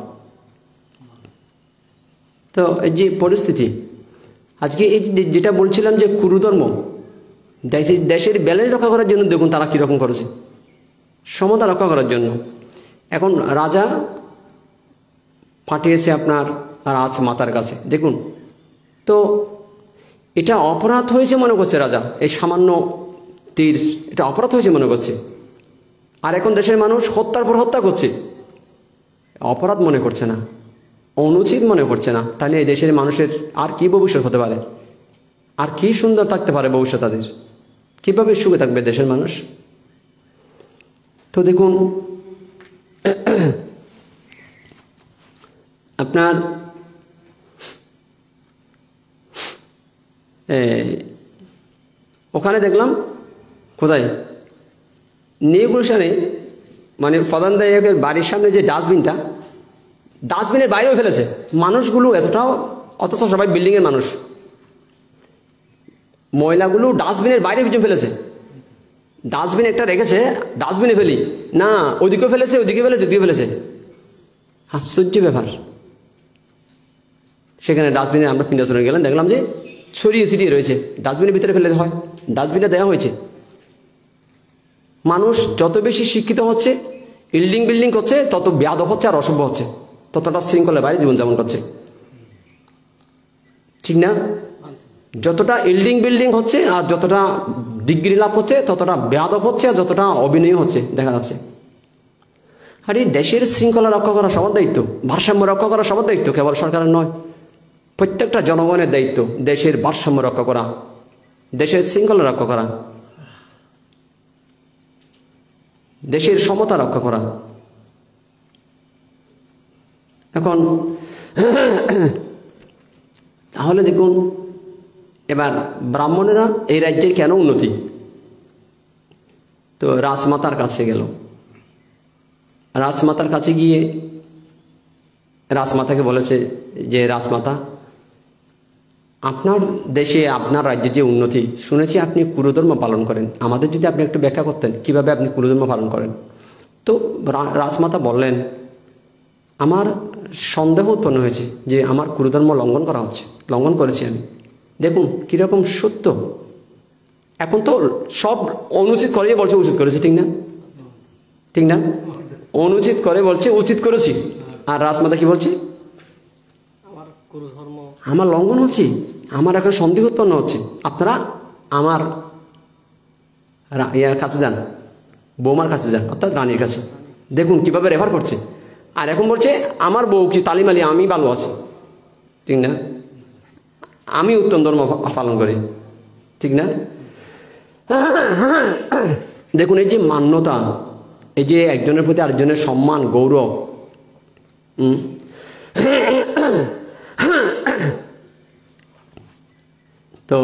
তো এই যে পরিস্থিতি আজকে, এই যেটা বলছিলাম যে কুরুধর্ম, দেশের ব্যালেন্স রক্ষা করার জন্য দেখুন তারা কীরকম করেছে, সমতা রক্ষা করার জন্য। এখন রাজা পাঠিয়েছে আপনার রাজ মাতার কাছে, দেখুন। তো এটা অপরাধ হয়েছে মনে করছে রাজা, এই সামান্য তীর, এটা অপরাধ হয়েছে মনে করছে। আর এখন দেশের মানুষ হত্যার পর হত্যা করছে, অপরাধ মনে করছে না, অনুচিত মনে করছে না। তাহলে এই দেশের মানুষের আর কি ভবিষ্যৎ হতে পারে? আর কি সুন্দর থাকতে পারে ভবিষ্যৎ তাদের, কিভাবে সুখে থাকবে দেশের মানুষ। তো দেখুন আপনার ওখানে দেখলাম কোথায় নিউ গুলশানে, মানে প্রধান দায়কের বাড়ির সামনে যে ডাস্টবিনের বাইরেও ফেলেছে মানুষগুলো এতটাও, অথচ সবাই বিল্ডিংয়ের মানুষ, ময়লাগুলো ডাস্টবিনের বাইরে পিছনে ফেলেছে। ডাস্টবিন একটা রেখেছে, ডাস্টবিনে ফেলি না, ওদিকেও ফেলেছে, ওদিকে ফেলেছে, ওদিকে ফেলেছে। আশ্চর্য ব্যাপার। সেখানে ডাস্টবিনে আমরা পিন্ডাসনে গেলাম, দেখলাম যে ছড়িয়ে ছিটিয়ে রয়েছে, ডাস্টবিনের ভিতরে ফেলে হয়, ডাস্টবিনে দেওয়া হয়েছে। মানুষ যত বেশি শিক্ষিত হচ্ছে, বিল্ডিং করছে, তত বেয়াদব হচ্ছে আর অসভ্য হচ্ছে, ততটা শৃঙ্খলার বাইরে জীবনযাপন করছে, ঠিক না? যতটা বিল্ডিং হচ্ছে আর যতটা ডিগ্রি লাভ হচ্ছে, ততটা বেয়াদব হচ্ছে আর যতটা অভিনয় হচ্ছে দেখা যাচ্ছে। আর এই দেশের শৃঙ্খলা রক্ষা করা সবার দায়িত্ব, ভারসাম্য রক্ষা করা সবার দায়িত্ব, কেবল সরকারের নয়, প্রত্যেকটা জনগণের দায়িত্ব দেশের ভারসাম্য রক্ষা করা, দেশের শৃঙ্খলা রক্ষা করা, দেশের সমতা রক্ষা করা। এখন তাহলে দেখুন এবার ব্রাহ্মণেরা এই রাজ্যের কেন উন্নতি? তো রাজমাতার কাছে গেল, রাজমাতার কাছে গিয়ে রাজমাতাকে বলেছে যে রাজমাতা, আপনার দেশে আপনার রাজ্যে যে উন্নতি শুনেছি আপনি কুরুধর্ম পালন করেন, আমাদের যদি আপনি একটু ব্যাখ্যা করতেন কিভাবে আপনি কুরুধর্ম পালন করেন। তো রাজমাতা বললেন, আমার সন্দেহ উৎপন্ন হয়েছে যে আমার কুরুধর্ম লঙ্ঘন করেছি আমি। দেখুন কিরকম সত্য। এখন তো সব অনুচিত করে বলছে উচিত করেছে, ঠিক না? ঠিক না? অনুচিত করে বলছে উচিত করেছি, আর রাজমাতা কি বলছে? আমার লঙ্ঘন হচ্ছে, আমার এখন সন্দেহ উৎপন্ন হচ্ছে। আপনারা আমার ইয়ার কাছে যান, বৌমার কাছে যান, অর্থাৎ রানীর কাছে, দেখুন কিভাবে রেফার করছে। আর এখন বলছে আমার বউ কি তালিমালি, আমি ভালো আছি, ঠিক না? আমি উত্তম ধর্ম পালন করি, ঠিক না? দেখুন এই যে মান্যতা, এই যে একজনের প্রতি আরেকজনের সম্মান, গৌরব, তো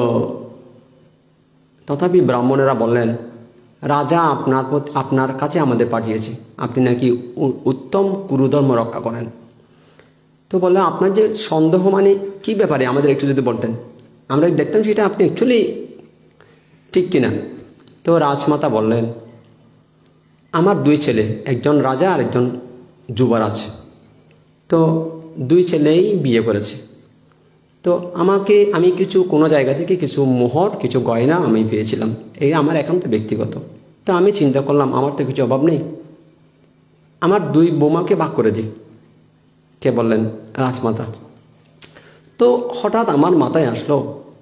তথাপি ব্রাহ্মণেরা বললেন, রাজা আপনার কাছে আমাদের পাঠিয়েছে, আপনি নাকি উত্তম কুরুধর্ম রক্ষা করেন। তো বললেন আপনার যে সন্দেহ মানে কি ব্যাপারে আমাদের একটু যদি বলতেন, আমরা দেখতাম সেটা আপনি অ্যাকচুয়ালি ঠিক কিনা। তো রাজমাতা বললেন, আমার দুই ছেলে, একজন রাজা আর একজন যুবরাজ, তো দুই ছেলেই বিয়ে করেছে। তো আমি কোনো জায়গা থেকে কিছু মোহর, কিছু গয়না আমি পেয়েছিলাম, এই আমার একান্ত ব্যক্তিগত। তো আমি চিন্তা করলাম আমার তো কিছু অভাব নেই, আমার দুই বৌমাকে ভাগ করে দিই। কে বললেন? রাজমাতা। তো হঠাৎ আমার মাথায় আসলো,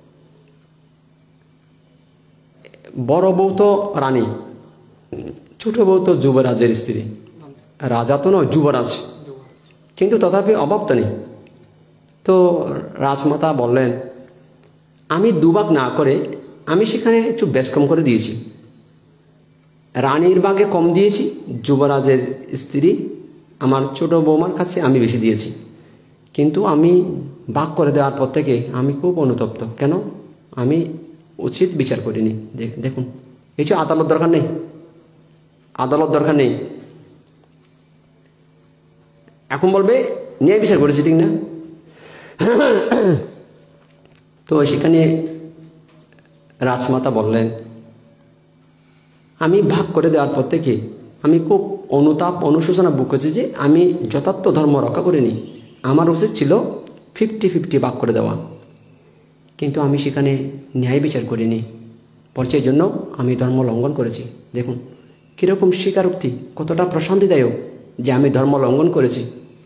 বড় বউ তো রানী, ছোট বউ তো যুবরাজের স্ত্রী, রাজা তো নয়, যুবরাজ, কিন্তু তথাপি অভাব তো নেই। তো রাজমাতা বললেন, আমি দুভাগ না করে আমি সেখানে একটু বেশ কম করে দিয়েছি, রানীর ভাগে কম দিয়েছি, যুবরাজের স্ত্রী আমার ছোট বৌমার কাছে আমি বেশি দিয়েছি। কিন্তু আমি ভাগ করে দেওয়ার পর থেকে আমি খুব অনুতপ্ত, কেন আমি উচিত বিচার করিনি। দেখুন এই যে আদালত দরকার নেই, আদালত দরকার নেই, এখন বলবে ন্যায় বিচার করেছি, ঠিক না? তো সেখানে রাজমাতা বললেন, আমি ভাগ করে দেওয়ার পর থেকে আমি খুব অনুতাপ অনুশোচনা ভোগ করছি যে আমি যথার্থ ধর্ম রক্ষা করিনি, আমার উচিত ছিল 50-50 ভাগ করে দেওয়া, কিন্তু আমি সেখানে ন্যায় বিচার করিনি, পরিচয়ের জন্য আমি ধর্ম লঙ্ঘন করেছি। দেখুন কীরকম স্বীকারোক্তি, কতটা প্রশান্তিদায়ক যে আমি ধর্ম লঙ্ঘন করেছি।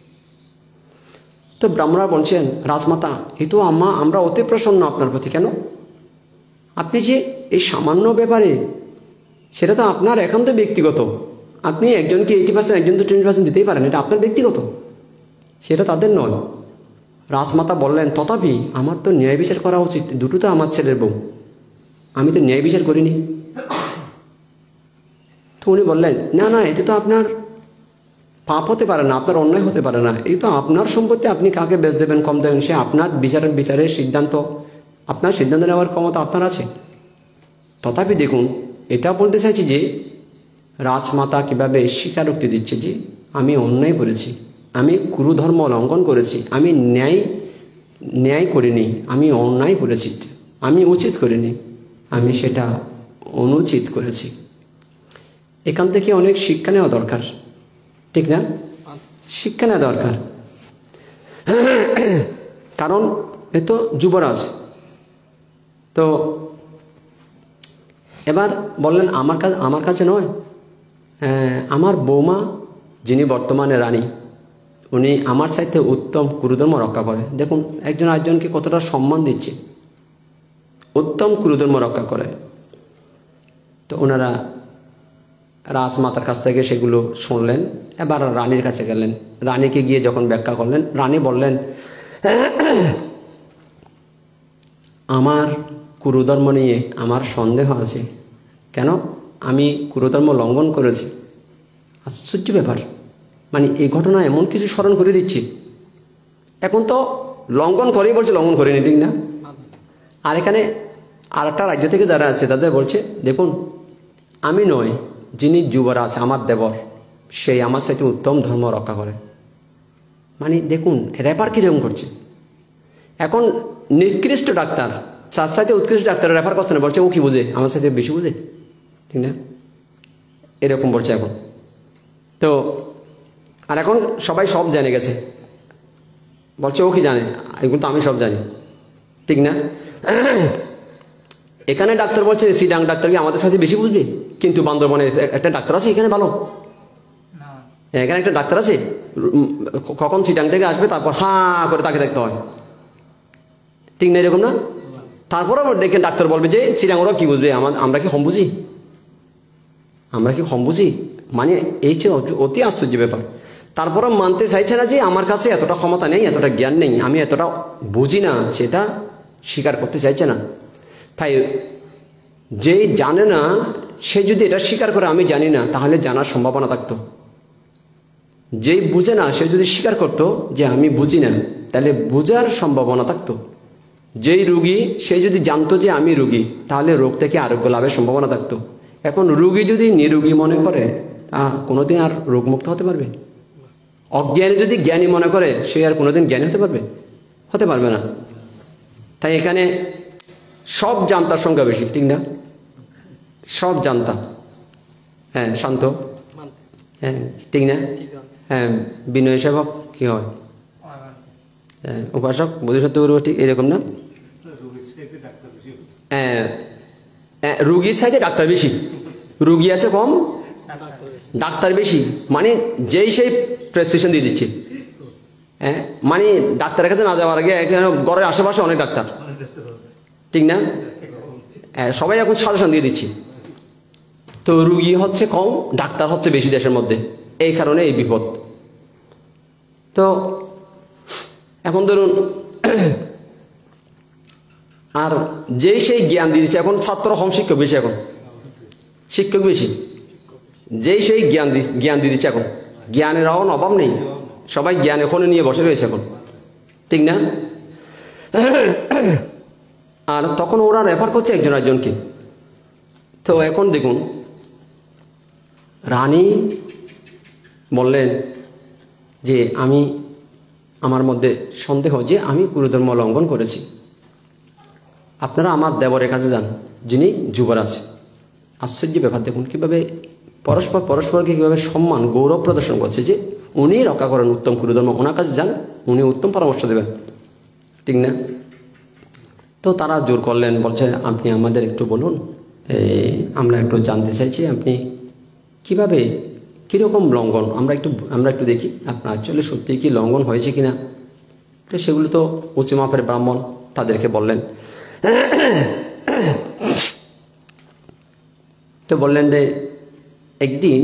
তো ব্রাহ্মণরা বলছেন, রাজমাতা এ তো আমরা অতি প্রসন্ন আপনার প্রতি, কেন? আপনি যে এই সামান্য ব্যাপারে, সেটা তো আপনার একান্ত ব্যক্তিগত, আপনি একজনকে 80%, একজন তো 20% দিতেই পারেন, এটা আপনার ব্যক্তিগত, সেটা তাদের নয়। রাজমাতা বললেন, তথাপি আমার তো ন্যায় বিচার করা উচিত, দুটো তো আমার ছেলের বউ, আমি তো ন্যায় বিচার করিনি। তো উনি বললেন, না না, এতে তো আপনার পাপ হতে পারে না, আপনার অন্যায় হতে পারে না, এই তো আপনার সম্পত্তি, আপনি কাকে বেচ দেবেন, কম দেবেন, সে আপনার বিচারের সিদ্ধান্ত, আপনার সিদ্ধান্ত নেওয়ার ক্ষমতা আপনার আছে। তথাপি দেখুন, এটা বলতে চাইছি যে রাজমাতা কিভাবে স্বীকারোক্তি দিচ্ছে যে আমি অন্যায় করেছি, আমি কুরুধর্ম লঙ্ঘন করেছি, আমি ন্যায় করিনি, আমি অন্যায় করেছি, আমি উচিত করিনি, আমি সেটা অনুচিত করেছি। এখান থেকে অনেক শিক্ষা নেওয়া দরকার, ঠিক না? শিক্ষা নেওয়া দরকার। কারণ এ তো যুবরাজ। তো এবার বললেন, আমার কাছে নয়, আমার বৌমা যিনি বর্তমানে রানী, উনি আমার চাইতে উত্তম কুরুধর্ম রক্ষা করে। দেখুন একজন আরেকজনকে কতটা সম্মান দিচ্ছে, উত্তম কুরুধর্ম রক্ষা করে। তো ওনারা রাজমাতার কাছ থেকে সেগুলো শুনলেন, এবার রানীর কাছে গেলেন। রানীকে গিয়ে যখন ব্যাখ্যা করলেন, রানী বললেন, আমার কুরুধর্ম নিয়ে আমার সন্দেহ আছে। কেন? আমি কুরুধর্ম লঙ্ঘন করেছি। আশ্চর্য ব্যাপার, মানে এই ঘটনা এমন কিছু স্মরণ করে দিচ্ছি। এখন তো লঙ্ঘন করেই বলছে লঙ্ঘন করিনি, ঠিক না? আর এখানে আর একটা রাজ্য থেকে যারা আছে তাদের বলছে, দেখুন আমি নয়, যিনি যুবরাজ আমার দেবর, সেই আমার সাথে উত্তম ধর্ম রক্ষা করে। মানে দেখুন রেফার কিরকম করছে। এখন নিকৃষ্ট ডাক্তার তার সাথে উৎকৃষ্ট ডাক্তার রেফার করছে না, বলছে ও কি বুঝে, আমার সাথে বেশি বুঝে, ঠিক না? এরকম বলছে এখন। তো আর এখন সবাই সব জেনে গেছে, বলছে ও কি জানে, এগুলো তো আমি সব জানি, ঠিক না? এখানে ডাক্তার বলছে সিডাং ডাক্তার কি আমাদের সাথে বেশি বুঝবে, কিন্তু বান্দরবনে একটা ডাক্তার আছে এখানে ভালো, এখানে একটা ডাক্তার আছে, কখন সিডাং থেকে আসবে তারপর হাঁ করে তাকে দেখতে হয়, ঠিক না? এরকম না? তারপরে ডেকে ডাক্তার বলবে যে সিডাং ওরা কি বুঝবে, আমরা কি কম বুঝি, আমরা কি কম বুঝি? মানে এই যে অতি আশ্চর্য ব্যাপার। তারপরে মানতে চাইছে না যে আমার কাছে এতটা ক্ষমতা নেই, এতটা জ্ঞান নেই, আমি এতটা বুঝি না, সেটা স্বীকার করতে চাইছে না। তাই যেই জানে না সে যদি এটা স্বীকার করে আমি জানি না, তাহলে জানার সম্ভাবনা থাকতো। যেই বুঝে না সে যদি স্বীকার করতো যে আমি বুঝি না, তাহলে বুঝার সম্ভাবনা থাকতো। যেই রুগী সে যদি জানতো যে আমি রুগী, তাহলে রোগ থেকে আরোগ্য লাভের সম্ভাবনা থাকতো। এখন রুগী যদি নিরুগী মনে করে, কোনোদিন আর রোগমুক্ত হতে পারবে? অজ্ঞানী যদি জ্ঞানী মনে করে, সে আর কোনোদিন জ্ঞানী হতে পারবে? হতে পারবে না। তাই এখানে সব জানতার সংখ্যা বেশি, ঠিক না? সব জানতা, হ্যাঁ, শান্ত, হ্যাঁ, ঠিক না? হ্যাঁ, বিনয় সেবক কি হয়, উপাসক বোধিসত্ত্ব গুরু, ঠিক এরকম না? হ্যাঁ, রুগীর সাইডে ডাক্তার বেশি, রুগী আছে কম, ডাক্তার বেশি। মানে যেই সেই প্রেসক্রিপশন দিয়ে দিচ্ছে। হ্যাঁ, মানে ডাক্তারের কাছে না যাওয়ার আগে এখানে ঘরের আশেপাশে অনেক ডাক্তার, ঠিক না? সবাই এখন সাজেশন দিয়ে দিচ্ছে। তো রুগী হচ্ছে কম, ডাক্তার হচ্ছে বেশি দেশের মধ্যে, এই কারণে এই বিপদ। তো এখন ধরুন, আর যেই সেই জ্ঞান দিয়ে দিচ্ছে, এখন ছাত্র কম, শিক্ষক বেশি, এখন শিক্ষক বেশি, যেই সেই জ্ঞান দিয়ে দিচ্ছে। এখন জ্ঞানের অভাব নেই, সবাই জ্ঞান এখনো নিয়ে বসে রয়েছে এখন, ঠিক না? আর তখন ওরা রেফার করছে একজন একজনকে। তো এখন দেখুন, রানী বললেন যে আমার মধ্যে সন্দেহ যে আমি গুরুধর্ম লঙ্ঘন করেছি, আপনারা আমার দেবরের কাছে যান যিনি যুবরাজ। আশ্চর্য ব্যাপার, দেখুন কিভাবে পরস্পরকে কিভাবে সম্মান গৌরব প্রদর্শন করছে, যে উনি রক্ষা করেন উত্তম গুরুধর্ম, ওনার কাছে যান, উনি উত্তম পরামর্শ দেবেন, ঠিক না? তো তারা জোর করলেন, বলছে আপনি আমাদের একটু বলুন, আমরা একটু জানতে চাইছি আপনি কিভাবে, কীরকম লঙ্ঘন, আমরা একটু দেখি আপনার অ্যাকচুয়ালি সত্যিই কি লঙ্ঘন হয়েছে কিনা। তো সেগুলো তো উঁচু মাপের ব্রাহ্মণ তাদেরকে বললেন। তো বললেন যে একদিন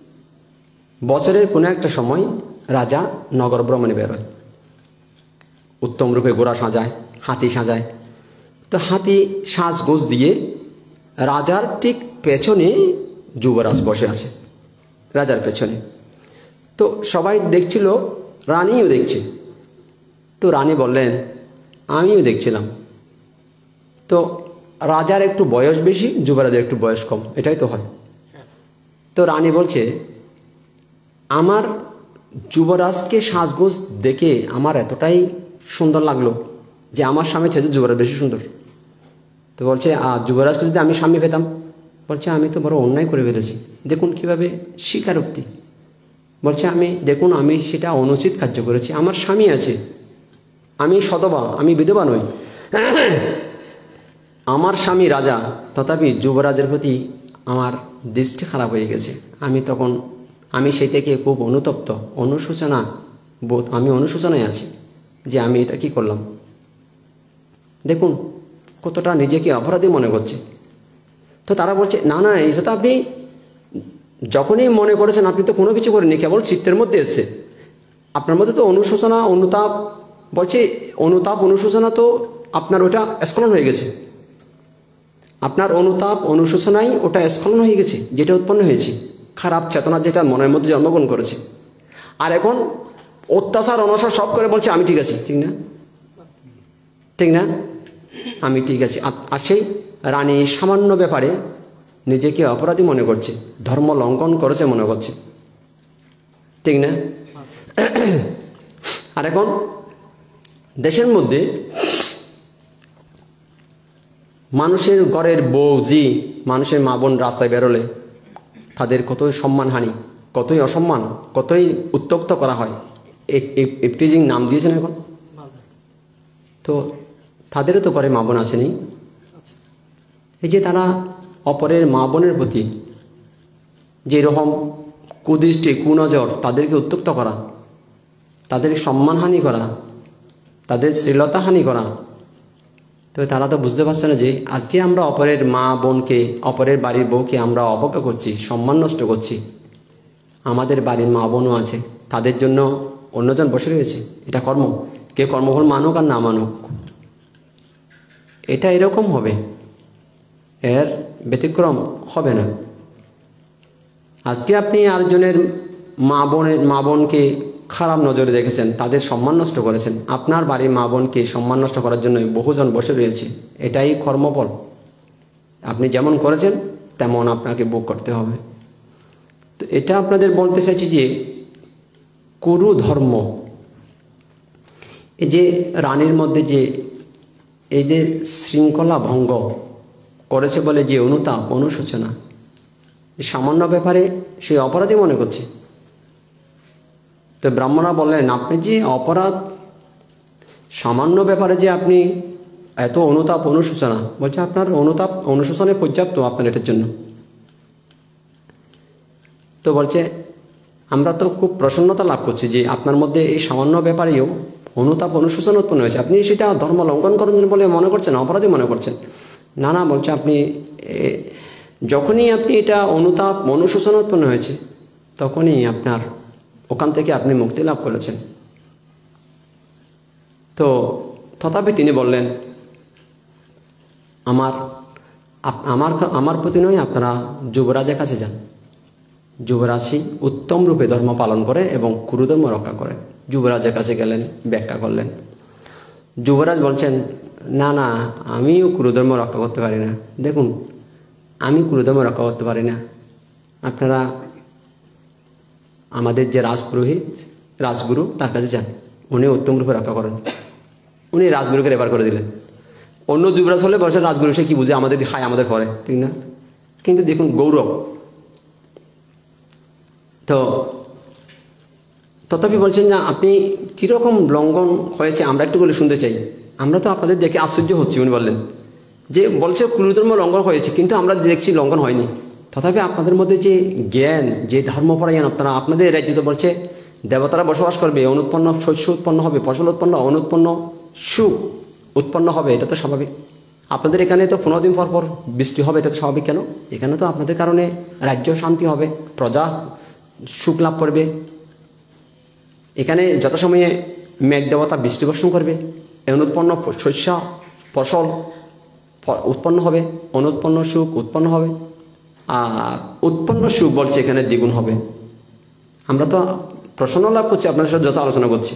বছরের কোনো একটা সময় রাজা নগর ভ্রমণে বেরোয়। উত্তম রূপে ঘোড়া সাজায়, হাতি সাজায়। তো হাতি সাজগোজ দিয়ে রাজার ঠিক পেছনে যুবরাজ বসে আছে, রাজার পেছনে। তো সবাই দেখছিল, রানীও দেখছে। তো রানী বললেন, আমিও দেখছিলাম। তো রাজার একটু বয়স বেশি, যুবরাজের একটু বয়স কম, এটাই তো হয়। তো রানী বলছে, আমার যুবরাজকে সাজগোজ দেখে আমার এতটাই সুন্দর লাগলো যে আমার স্বামী চেয়ে যুবরাজ বেশি সুন্দর। তো বলছে, যুবরাজকে যদি আমি স্বামী পেতাম, বলছে আমি তো বড় অন্যায় করে ফেলেছি। দেখুন কিভাবে স্বীকারোক্তি। বলছে দেখুন আমি সেটা অনুচিত কার্য করেছি, আমার স্বামী আছে, আমি সধবা, আমি বিধবা নই, আমার স্বামী রাজা, তথাপি যুবরাজের প্রতি আমার দৃষ্টি খারাপ হয়ে গেছে। আমি সেই থেকে খুব অনুতপ্ত, আমি অনুশোচনায় আছি যে আমি এটা কি করলাম। দেখুন কতটা নিজেকে অপরাধী মনে করছে। তো তারা বলছে, না না, এটা তো আপনি যখনই মনে করেছেন আপনি তো কোনো কিছু করেননি, কেবল চিত্তের মধ্যে এসছে। আপনার মধ্যে তো অনুশোচনা, অনুতাপ, বলছে অনুতাপ অনুশোচনা তো আপনার ওটা স্খলন হয়ে গেছে। আপনার অনুতাপ অনুশোচনাই ওটা স্খলন হয়ে গেছে, যেটা উৎপন্ন হয়েছে, খারাপ চেতনা যেটা মনের মধ্যে জন্মগ্রহণ করেছে। আর এখন অত্যাচার অনাচার সব করে বলছে আমি ঠিক আছি, ঠিক না? ঠিক না, আমি ঠিক আছি। আর সেই রানী সামান্য ব্যাপারে নিজেকে অপরাধী মনে করছে, ধর্ম লঙ্ঘন করেছে মনে করছে, ঠিক না? আর এখন দেশের মধ্যে মানুষের ঘরের বউজি, মানুষের মা বোন রাস্তায় বেরোলে তাদের কতই সম্মানহানি, কতই অসম্মান, কতই উত্ত্যক্ত করা হয়। ইফটিজিং নাম দিয়েছেন এখন। তো তাদেরও তো ঘরে মা বোন আসেনি। এই যে তারা অপরের মা বোনের প্রতি যেরকম কুদৃষ্টি, কুনজর, তাদেরকে উত্ত্যক্ত করা, তাদের সম্মানহানি করা, তাদের শ্লীলতাহানি করা, তো তারা তো বুঝতে পারছে না যে আজকে আমরা অপরের মা বোনকে, অপরের বাড়ির বউকে আমরা অবজ্ঞা করছি, সম্মান নষ্ট করছি। আমাদের বাড়ির মা বোনও আছে, তাদের জন্য অন্যজন বসে রয়েছে। এটা কর্ম, কে কর্মফল মানুক আর না মানুক, এটা এরকম হবে, এর ব্যতিক্রম হবে না। আজকে আপনি আরেকজনের মা বোনকে খারাপ নজরে দেখেছেন, তাদের সম্মান নষ্ট করেছেন। আপনার বাড়ির মা বোনকে সম্মান নষ্ট করার জন্য বহুজন বসে রয়েছে, এটাই কর্মফল। আপনি যেমন করেছেন তেমন আপনাকে ভোগ করতে হবে। তো এটা আপনাদের বলতে চাইছি যে কুরু ধর্ম, এই যে রানীর মধ্যে যে এই যে শৃঙ্খলা ভঙ্গ করেছে বলে যে অনুতাপ অনুশোচনা, সামান্য ব্যাপারে সে অপরাধী মনে করছে। তো ব্রাহ্মণরা বললেন, আপনি যে অপরাধ, সামান্য ব্যাপারে যে আপনি এত অনুতাপ অনুশোচনা, বলছে আপনার অনুতাপ অনুশোচনে পর্যাপ্ত আপনার এটার জন্য। তো বলছে আমরা তো খুব প্রসন্নতা লাভ করছি যে আপনার মধ্যে এই সামান্য ব্যাপারেও অনুতাপ অনুশোচন উৎপন্ন হয়েছে, আপনি সেটা ধর্ম লঙ্ঘন করেছেন বলে মনে করছেন, অপরাধী মনে করছেন। না না, বলছে আপনি যখনই আপনি এটা অনুতাপ অনুশোচন উৎপন্ন হয়েছে তখনই আপনার ওখান থেকে আপনি মুক্তি লাভ করেছেন। তো তথাপি তিনি বললেন, আমার প্রতি নয়, আপনারা যুবরাজের কাছে যান। যুবরাজই উত্তম রূপে ধর্ম পালন করে এবং কুরুধর্ম রক্ষা করে। যুবরাজের কাছে গেলেন, ব্যাখ্যা করলেন। যুবরাজ বলছেন, না না, আমিও কুরুধর্ম রক্ষা করতে পারি না। দেখুন আমি কুরুধর্ম রক্ষা করতে পারি না, আপনারা আমাদের যে রাজপুরোহিত, রাজগুরু, তার কাছে যান, উনি উত্তম রূপে রক্ষা করেন। উনি রাজগুরুকে রেফার করে দিলেন। অন্য যুবরাজ হলে বলছে রাজগুরু সে কি বুঝে, আমাদের খায়, আমাদের করে, ঠিক না? কিন্তু দেখুন গৌরব। তো তথাপি বলছেন না, আপনি কীরকম লঙ্ঘন হয়েছে আমরা একটু করে শুনতে চাই, আমরা তো আপনাদের দেখে আশ্চর্য হচ্ছি। উনি বললেন যে বলছে কুরুধর্ম লঙ্ঘন হয়েছে, কিন্তু আমরা দেখছি লঙ্ঘন হয়নি। তথাপি আপনাদের মধ্যে যে জ্ঞান, যে ধর্মপরায়ণ, আপনাদের রাজ্যে তো বলছে দেবতারা বসবাস করবে, অনুৎপন্ন শস্য উৎপন্ন হবে, ফসল উৎপন্ন, অনুৎপন্ন সুখ উৎপন্ন হবে, এটা তো স্বাভাবিক। আপনাদের এখানে তো 15 দিন পর পর বৃষ্টি হবে, এটা তো স্বাভাবিক। কেন? এখানে তো আপনাদের কারণে রাজ্য শান্তি হবে, প্রজা সুখ লাভ করবে। এখানে যথাসময়ে মেঘ দেবতা বৃষ্টি বর্ষণ করবে, অনুৎপন্ন শস্য ফসল উৎপন্ন হবে, অনুৎপন্ন সুখ উৎপন্ন হবে, আর উৎপন্ন সুখ বলছে এখানে দ্বিগুণ হবে। আমরা তো প্রসন্ন লাভ করছি আপনাদের সাথে যত আলোচনা করছি।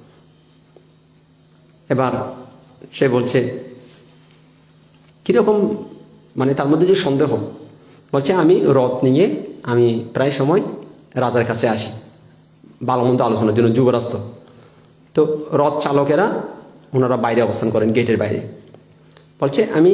এবার সে বলছে কীরকম, মানে তার মধ্যে যে সন্দেহ, বলছে আমি রথ নিয়ে আমি প্রায় সময় রাজার কাছে আসি ভালো মন্দ আলোচনার জন্য, যুবরাজ তো রথ চালকেরা ওনারা বাইরে অবস্থান করেন, গেটের বাইরে। বলছে আমি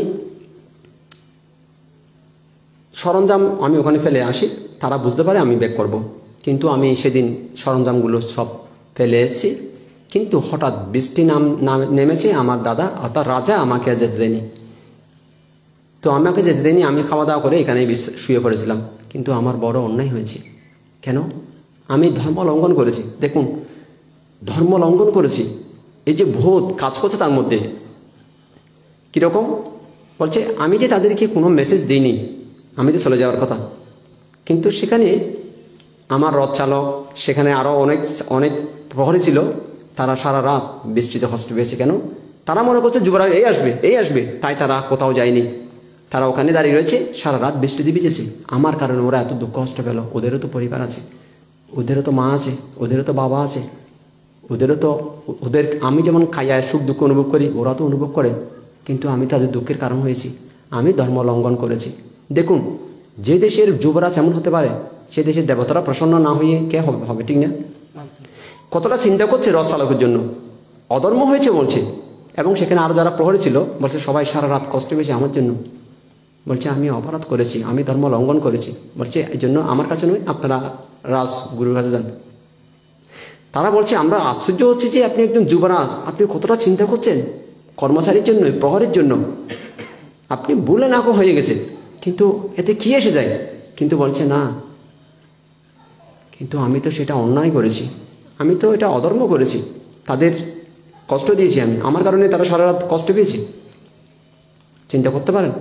সরঞ্জাম আমি ওখানে ফেলে আসি, তারা বুঝতে পারে আমি ব্যাক করব, কিন্তু আমি সেদিন সরঞ্জামগুলো সব ফেলে এসেছি, কিন্তু হঠাৎ বৃষ্টি নেমেছে, আমার দাদা অর্থাৎ রাজা আমাকে যেতে দেয়নি। তো আমাকে যেতে দেয়নি, আমি খাওয়া দাওয়া করে এখানেই শুয়ে পড়েছিলাম, কিন্তু আমার বড় অন্যায় হয়েছে। কেন? আমি ধর্ম লঙ্ঘন করেছি। দেখুন, ধর্ম লঙ্ঘন করেছি, এই যে ভূত কাজ করছে তার মধ্যে কীরকম। বলছে আমি যে তাদেরকে কোনো মেসেজ দিইনি, আমি তো চলে যাওয়ার কথা, কিন্তু সেখানে আমার রথ চালক, সেখানে আরও অনেক অনেক প্রহরী ছিল, তারা সারা রাত বৃষ্টিতে কষ্ট পেয়েছে। কেন? তারা মনে করছে যুবরাজ এই আসবে এই আসবে, তাই তারা কোথাও যায়নি, তারা ওখানে দাঁড়িয়ে রয়েছে, সারা রাত বৃষ্টিতে ভিজেছে। আমার কারণে ওরা এত দুঃখ কষ্ট পেল। ওদেরও তো পরিবার আছে, ওদেরও তো মা আছে, ওদেরও তো বাবা আছে, ওদের আমি যেমন খাইয়া সুখ দুঃখ অনুভব করি, ওরা তো অনুভব করে, কিন্তু আমি তাদের দুঃখের কারণ হয়েছি, আমি ধর্ম লঙ্ঘন করেছি। দেখুন, যে দেশের যুবরাজ এমন হতে পারে, সে দেশের দেবতারা প্রসন্ন না হয়ে কে হবে? ঠিক না? কতটা চিন্তা করছে রথ চালকের জন্য, অধর্ম হয়েছে বলছে। এবং সেখানে আরও যারা প্রহরী ছিল বলছে সবাই সারা রাত কষ্ট পেয়েছে আমার জন্য। বলছে আমি অপরাধ করেছি, আমি ধর্ম লঙ্ঘন করেছি। বলছে এই জন্য আমার কাছে নয়, আপনারা রাজগুরুর কাছে যান। তারা বলছে আমরা আশ্চর্য হচ্ছি যে আপনি একজন যুবরাজ, আপনি কতটা চিন্তা করছেন কর্মচারীর জন্য, প্রহরের জন্য, আপনি ভুলে না হয়ে গেছে, কিন্তু এতে কি এসে যায়? কিন্তু বলছে না, কিন্তু আমি তো সেটা অন্যায় করেছি, আমি তো এটা অধর্ম করেছি, তাদের কষ্ট দিয়েছি আমি, আমার কারণে তারা সারা রাত কষ্ট পেয়েছে। চিন্তা করতে পারেন?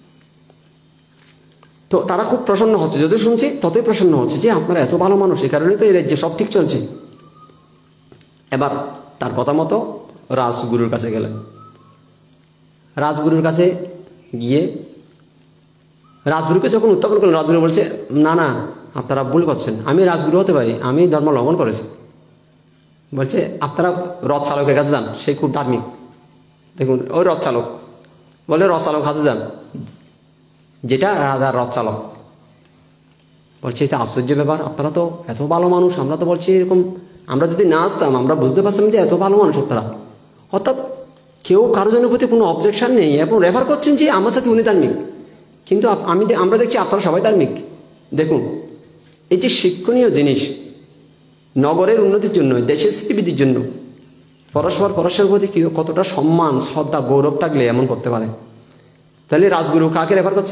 তো তারা খুব প্রসন্ন হচ্ছে, যত শুনছে ততই প্রসন্ন হচ্ছে যে আপনারা এত ভালো মানুষ, এই কারণে তো এই রাজ্যে সব ঠিক চলছে। এবার তার কথা মতো রাজগুরুর কাছে গেলেন। রাজগুরুর কাছে গিয়ে রাজগুরুকে যখন উত্থাপন করলেন, রাজগুরু বলছে না না, আপনারা ভুল করছেন, আমি রাজগুরু হতে পারি, আমি ধর্ম লঙ্ঘন করেছি। বলছে আপনারা রথ চালকের কাছে যান, সে খুব ধার্মিক। দেখুন ওই রথ চালক বলে রথ চালক কাছে যান, যেটা রাজার রথ চালক। বলছে এটা আশ্চর্য ব্যাপার, আপনারা তো এত ভালো মানুষ, আমরা তো বলছি এরকম, আমরা যদি না আসতাম আমরা বুঝতে পারতাম যে এত ভালো মানুষ আপনারা। অর্থাৎ কেউ কারো জনের প্রতি কোনো অবজেকশন নেই, এবং রেফার করছেন যে আমার সাথে উনি ধার্মিক, কিন্তু আমরা দেখছি আপনারা সবাই ধার্মিক। দেখুন এই যে শিক্ষণীয় জিনিস, নগরের উন্নতির জন্য, দেশের স্মৃতির জন্য পরস্পরের প্রতি কতটা সম্মান, শ্রদ্ধা, গৌরব থাকলে এমন করতে পারে। তাহলে রাজগুরু কাকে রেফার করছে?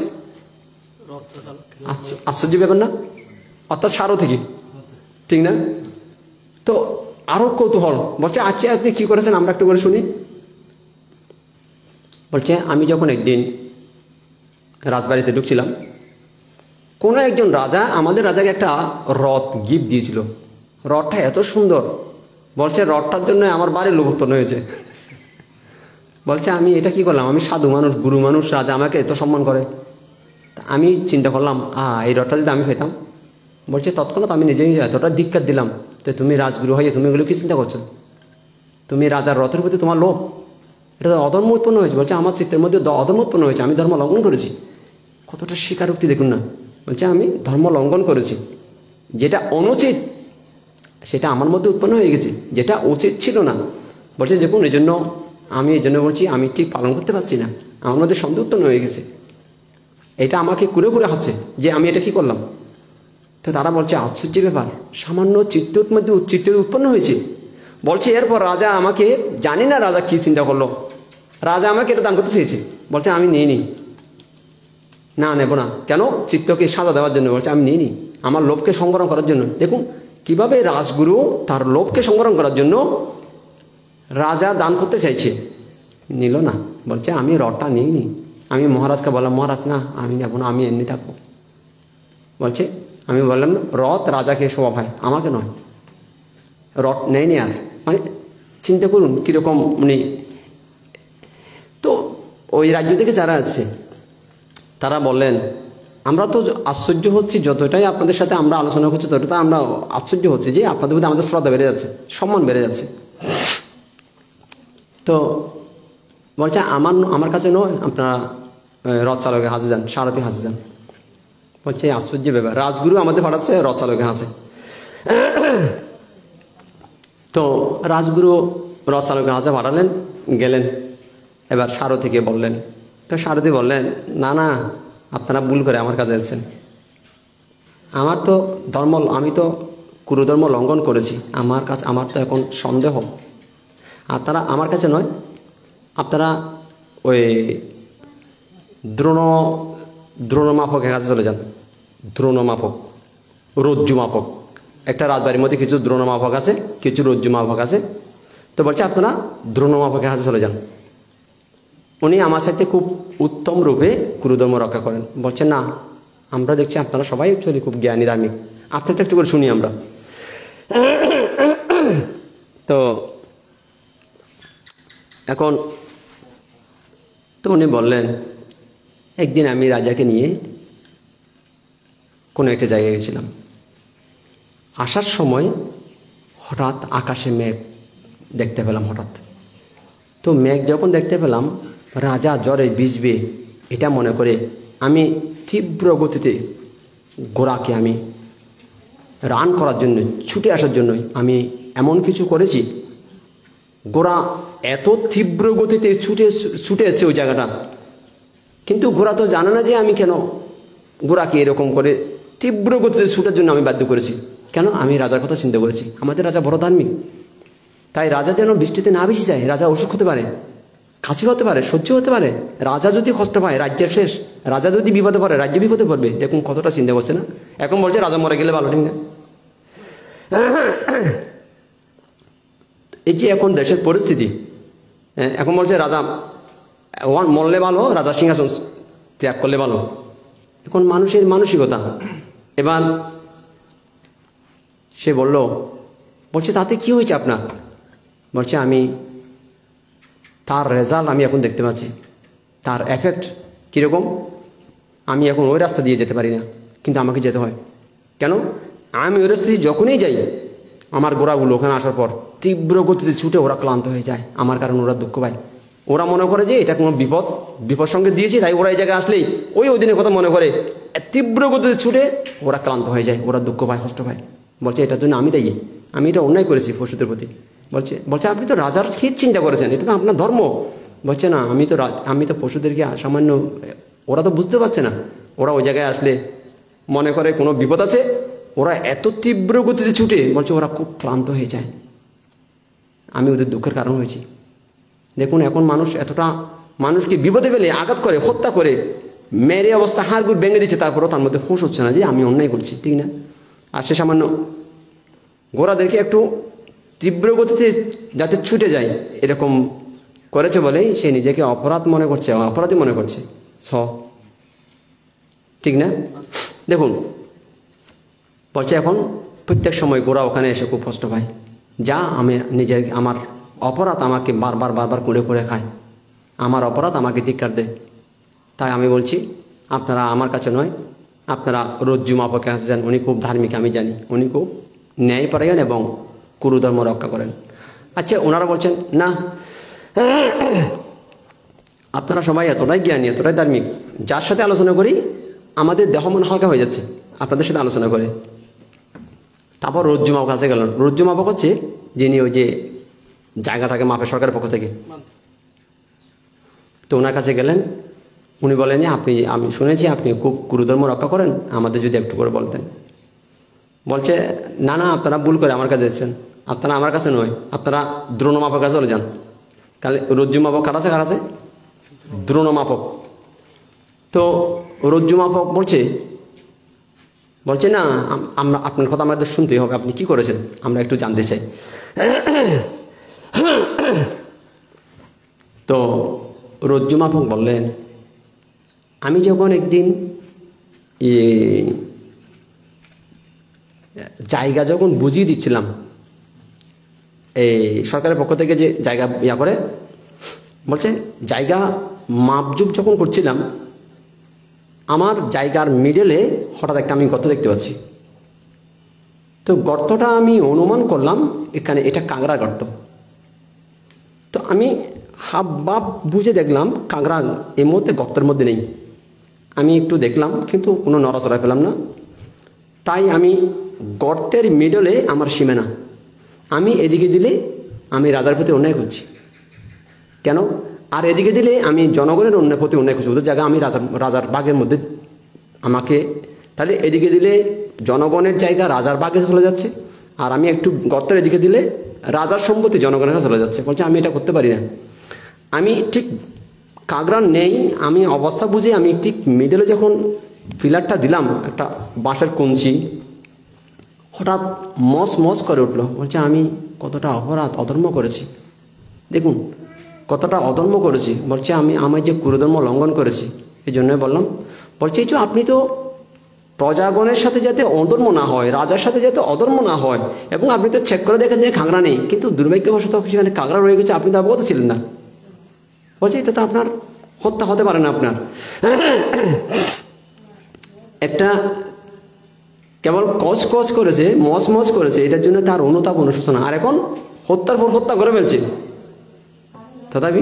আশ্চর্য ব্যাপার না? অর্থাৎ সারথিকে, ঠিক না? তো আরো কৌতূহল, বলছে আচ্ছা আপনি কি করেছেন আমরা একটু করে শুনি। বলছে আমি যখন একদিন রাজবাড়িতে ঢুকছিলাম, কোনো একজন রাজা আমাদের রাজাকে একটা রথ গিফট দিয়েছিল। রথটা এত সুন্দর, বলছে রথটার জন্য আমার বাড়ির লোক উৎপন্ন হয়েছে। বলছে আমি এটা কি করলাম, আমি সাধু মানুষ, গুরু মানুষ, রাজা আমাকে এত সম্মান করে, আমি চিন্তা করলাম এই রথটা যদি আমি পেতাম। বলছে তৎক্ষণাৎ আমি নিজেই এতটা ধিক্কার দিলাম, তো তুমি রাজগুরু হয়ে তুমি এগুলো কি চিন্তা করছো? তুমি রাজার রথের প্রতি তোমার লোভ, এটা অধর্ম উৎপন্ন হয়েছে। বলছে আমার চিত্তের মধ্যে অধর্ম উৎপন্ন হয়েছে, আমি ধর্ম লঙ্ঘন করেছি। কতটা স্বীকারোক্তি দেখুন না। বলছে আমি ধর্ম লঙ্ঘন করেছি, যেটা অনুচিত সেটা আমার মধ্যে উৎপন্ন হয়ে গেছে, যেটা উচিত ছিল না। বলছে দেখুন এই জন্য বলছি আমি ঠিক পালন করতে পারছি না, আমার মধ্যে সন্দেহ উৎপন্ন হয়ে গেছে, এটা আমাকে কুড়ে কুড়ে হচ্ছে যে আমি এটা কি করলাম। তো তারা বলছে আশ্চর্য ব্যাপার, সামান্য চিত্তের মধ্যে উৎপন্ন হয়েছে। বলছে এরপর রাজা আমাকে, জানি না রাজা কি চিন্তা করলো, রাজা আমাকে এটা দান করতে চেয়েছে। বলছে আমি নিইনি, না নেব না। কেন? চিত্তকে সাজা দেওয়ার জন্য। বলছে আমি নিইনি, আমার লোভকে সংবরণ করার জন্য। দেখুন কিভাবে রাজগুরু তার লোভকে সংবরণ করার জন্য রাজা দান করতে চাইছে, নিল না। বলছে আমি রথটা নিইনি। আমি মহারাজকে বললাম মহারাজ না আমি নেব না, আমি এমনি থাকবো। বলছে আমি বললাম রথ রাজাকে শোভা ভাই, আমাকে নয়। রথ নেয়নি আর, মানে চিন্তা করুন কীরকম উনি। তো ওই রাজ্য থেকে যারা আছে তারা বললেন, আমরা তো আশ্চর্য হচ্ছি, যতটাই আপনাদের সাথে আমরা আলোচনা করছি ততটা আমরা আশ্চর্য হচ্ছি যে আপনাদের মধ্যে আমাদের শ্রদ্ধা বেড়ে যাচ্ছে, সম্মান বেড়ে যাচ্ছে। তো বলছে আমার কাছে নয়, আপনারা রথ চালকের হাতে যান, সারথি হাতে যান। বলছে আশ্চর্য ব্যাপার, রাজগুরু আমাদের পাঠাচ্ছে, রথ চালকের হাতে। তো রাজগুরু রথ চালকের হাতে পাঠালেন, গেলেন। এবার সারথিকে বললেন, তো সারথি বললেন, না না, আপনারা ভুল করে আমার কাছে যাচ্ছেন। আমার তো আমি তো কুরুধর্ম লঙ্ঘন করেছি, আমার তো এখন সন্দেহ। আপনারা আমার কাছে নয়, আপনারা ওই দ্রোণমাপকের কাছে চলে যান। দ্রোণমাপক, রজ্জু মাপক, একটা রাজবাড়ির মধ্যে কিছু দ্রোণমাপক আছে, কিছু রজ্জু মাপক আছে। তো বলছে আপনারা দ্রোণমাপকের কাছে চলে যান, উনি আমার সাথে খুব উত্তম রূপে কুরুধর্ম রক্ষা করেন। বলছে না, আমরা দেখছি আপনারা সবাই অ্যাকচুয়ালি খুব জ্ঞানী ধার্মিক, আপনারটা একটু করে শুনি আমরা। তো এখন তো উনি বললেন, একদিন আমি রাজাকে নিয়ে কোনো একটা জায়গায় গেছিলাম। আসার সময় হঠাৎ আকাশে মেঘ দেখতে পেলাম হঠাৎ। তো মেঘ যখন দেখতে পেলাম, রাজা জ্বরে ভিজবে এটা মনে করে আমি তীব্র গতিতে ঘোড়াকে আমি রান করার জন্য, ছুটে আসার জন্য আমি এমন কিছু করেছি, ঘোড়া এত তীব্র গতিতে ছুটে এসছে ওই জায়গাটা। কিন্তু ঘোড়া তো জানে না যে আমি কেন ঘোড়াকে এরকম করে তীব্র গতিতে ছুটার জন্য আমি বাধ্য করেছি। কেন? আমি রাজার কথা চিন্তা করেছি, আমাদের রাজা বড় ধার্মিক, তাই রাজা যেন বৃষ্টিতে না বেশি যায়। রাজা অসুখ হতে পারে, কাশি হতে পারে, সহ্য হতে পারে। রাজা যদি কষ্ট পায় রাজ্যের শেষ, রাজা যদি বিপদে পড়ে রাজ্য বিপদে পড়বে। দেখুন কতটা চিন্তা করছে না। এখন বলছে রাজা মরে গেলে ভালো, ঠিক না? এই যে এখন দেশের পরিস্থিতি, এখন বলছে রাজা মরলে ভালো, রাজা সিংহাসন ত্যাগ করলে ভালো। এখন মানুষের মানসিকতা। এবার সে বলছে তাতে কি হয়েছে আপনার? বলছে আমি তার রেজাল্ট আমি এখন দেখতে পাচ্ছি, তার এফেক্ট কীরকম। আমি এখন ওই রাস্তা দিয়ে যেতে পারি না, কিন্তু আমাকে যেতে হয়। কেন? আমি ওই রাস্তা দিয়ে যখনই যাই, আমার ঘোড়াগুলো ওখানে আসার পর তীব্র গতিতে ছুটে ওরা ক্লান্ত হয়ে যায়, আমার কারণে ওরা দুঃখ পায়। ওরা মনে করে যে এটা কোনো বিপদ সঙ্গে দিয়েছি, তাই ওরা এই জায়গায় আসলেই ওই দিনের কথা মনে করে তীব্র গতিতে ছুটে ওরা ক্লান্ত হয়ে যায়, ওরা দুঃখ পায়, কষ্ট পায়। বলছে এটার জন্য আমি দায়ী, আমি এটা অন্যায় করেছি পশুদের প্রতি। বলছে আপনি তো রাজার হিত চিন্তা করেছেন, এটা তো আপনার ধর্ম। বলছে না, আমি তো পশুদেরকে সামান্য, ওরা তো বুঝতে পারছে না। ওরা ওই জায়গায় আসলে মনে করে কোনো বিপদ আছে, ওরা এত তীব্র গতিতে ছুটে, বলছে ওরা খুব ক্লান্ত হয়ে যায়, আমি ওদের দুঃখের কারণ হয়েছি। দেখুন এখন মানুষকে বিপদে ফেলে আঘাত করে, হত্যা করে, মেরে অবস্থা হাড়গুড় ভেঙে দিচ্ছে, তারপরেও তার মধ্যে হুঁশ হচ্ছে না যে আমি অন্যায় করছি, ঠিক না? আর সে সামান্য ঘোড়াদেরকে একটু তীব্র গতিতে যাতে ছুটে যায় এরকম করেছে বলেই সে নিজেকে অপরাধী মনে করছে। ঠিক না? দেখুন বলছে এখন প্রত্যেক সময় ঘোড়া ওখানে এসে খুব কষ্ট পায়, আমার অপরাধ আমাকে বারবার কুড়ে খায়, আমার অপরাধ আমাকে ধিক্কার দেয়। তাই আমি বলছি আপনারা আমার কাছে নয়, আপনারা রজ্জু মাপকের কাছে যান, উনি খুব ধার্মিক, আমি জানি উনি খুব ন্যায়পরায়ণ এবং কুরুধর্ম রক্ষা করেন। আচ্ছা, ওনারা বলছেন না, আপনারা সবাই এতটাই জ্ঞানী, এতটাই ধার্মিক, যার সাথে আলোচনা করি আমাদের দেহ মন হালকা হয়ে যাচ্ছে আপনাদের সাথে আলোচনা করে। তারপর রজ্জু মাপক কাছে গেলেন। রজ্জু মাপক হচ্ছে যিনি ওই যে জায়গাটাকে মাপে সরকারের পক্ষ থেকে। তো ওনার কাছে গেলেন, উনি বলেন যে আমি শুনেছি আপনি খুব কুরুধর্ম রক্ষা করেন, আমাদের যদি একটু করে বলতেন। বলছে না না, আপনারা ভুল করে আমার কাছে এসেছেন, আপনারা আমার কাছে নয়, আপনারা দ্রোণ মাপক কাছে চলে যান। তাহলে রজ্জু মাপক কার আছে? দ্রোণ মাপক। তো রজ্জু মাপক বলছে না, আমরা আপনার কথা আমাদের শুনতেই হবে, আপনি কি করেছেন আমরা একটু জানতে চাই। তো রজ্জু মাপক বললেন, আমি যখন একদিন জায়গা যখন বুঝিয়ে দিচ্ছিলাম, এই সরকারের পক্ষ থেকে যে জায়গা ইয়া করে, বলছে জায়গা মাপজুপ যখন করছিলাম আমার জায়গার মিডলে হঠাৎ একটা আমি গর্ত দেখতে পাচ্ছি। তো গর্তটা আমি অনুমান করলাম এখানে এটা কাঁকড়া গর্ত। তো আমি হাব বাপ বুঝে দেখলাম কাঁকড়া এই মুহূর্তে গর্তের মধ্যে নেই। আমি একটু দেখলাম কিন্তু কোনো নড়াচড়া পেলাম না। তাই আমি গর্তের মিডলে আমার সীমানা, আমি এদিকে দিলে আমি রাজার প্রতি অন্যায় করছি কেন, আর এদিকে দিলে আমি জনগণের অন্যায় প্রতি অন্যায় করছি। ওদের জায়গা আমি রাজার বাগের মধ্যে আমাকে, তাহলে এদিকে দিলে জনগণের জায়গা রাজার বাগে চলে যাচ্ছে, আর আমি একটু গর্তের এদিকে দিলে রাজার সম্পত্তি জনগণের কাছে চলে যাচ্ছে। বলছে আমি এটা করতে পারি না। আমি ঠিক কাঁকড়া নেই, আমি অবস্থা বুঝে আমি ঠিক মিডলে যখন পিলারটা দিলাম একটা বাঁশের কঞ্চি, হঠাৎ মস মস করে উঠলো। বলছে আমি কতটা অপরাধ অধর্ম করেছি, দেখুন কতটা অধর্ম করেছি। বলছে আমি যে কুরুধর্ম লঙ্ঘন করেছি, এই জন্যই বললাম। বলছে এই আপনি তো প্রজাগণের সাথে যাতে অধর্ম না হয়, রাজার সাথে যাতে অধর্ম না হয়, এবং আপনি তো চেক করে দেখেন যে কাঁকড়া নেই, কিন্তু দুর্ভাগ্যবশত সেখানে কাঁকড়া রয়ে গেছে, আপনি তো অবগত ছিলেন না। বলছে এটা তো আপনার হত্যা হতে পারে না, আপনার একটা কেবল কচ কচ করেছে, মস মস করেছে, এটার জন্য তার অনুতাপ অনুশোচনা, আর এখন হত্যার পর হত্যা করে ফেলছে। তথাপি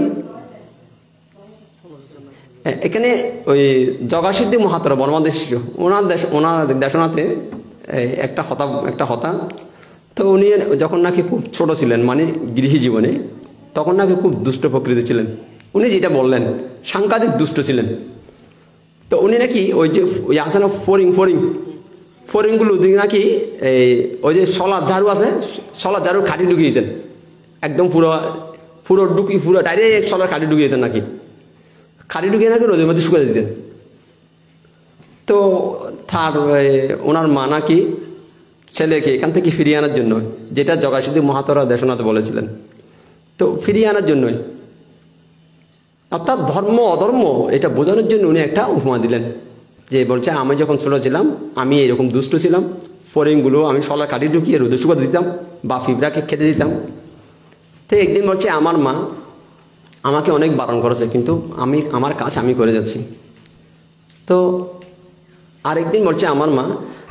এখানে ওই জগাসিদ্ধি মহাত্মা বর্মাদেশ ওনার দেশনাতে একটা হতা। তো উনি যখন নাকি খুব ছোট ছিলেন, মানে গৃহী জীবনে, তখন নাকি খুব দুষ্ট প্রকৃতি ছিলেন। উনি যেটা বললেন সাংঘাতিক দুষ্ট ছিলেন। তো উনি নাকি ওই যে আছে না ফরিংগুলো নাকি ওই যে সলার ঝাড়ু আছে, সলার ঝাড়ু খাটি ঢুকিয়ে দিতেন, একদম পুরো ডাইরেক্ট সলার খাটি ঢুকিয়ে দিতেন, নাকি খাটি ঢুকিয়ে নাকি রোদের মধ্যে শুকিয়ে দিতেন। তো তার ওনার মা নাকি ছেলেকে এখান থেকে ফিরিয়ে আনার জন্য, যেটা জগাসিদ্ধি মহাত্মারা দেশনাথ বলেছিলেন, তো ফিরিয়ে আনার জন্যই, অর্থাৎ ধর্ম অধর্ম এটা বোঝানোর জন্য উনি একটা উপমা দিলেন, যে বলছে আমি যখন ছোট ছিলাম আমি এরকম দুষ্ট ছিলাম, ফরিংগুলো আমি সলার কাটি ঢুকিয়ে রোদে শুকাতে দিতাম বা পিঁপড়াকে খেতে দিতাম। তো একদিন বলছে আমার মা আমাকে অনেক বারণ করেছে, কিন্তু আমার কাজ আমি করে যাচ্ছি। তো আরেকদিন বলছে আমার মা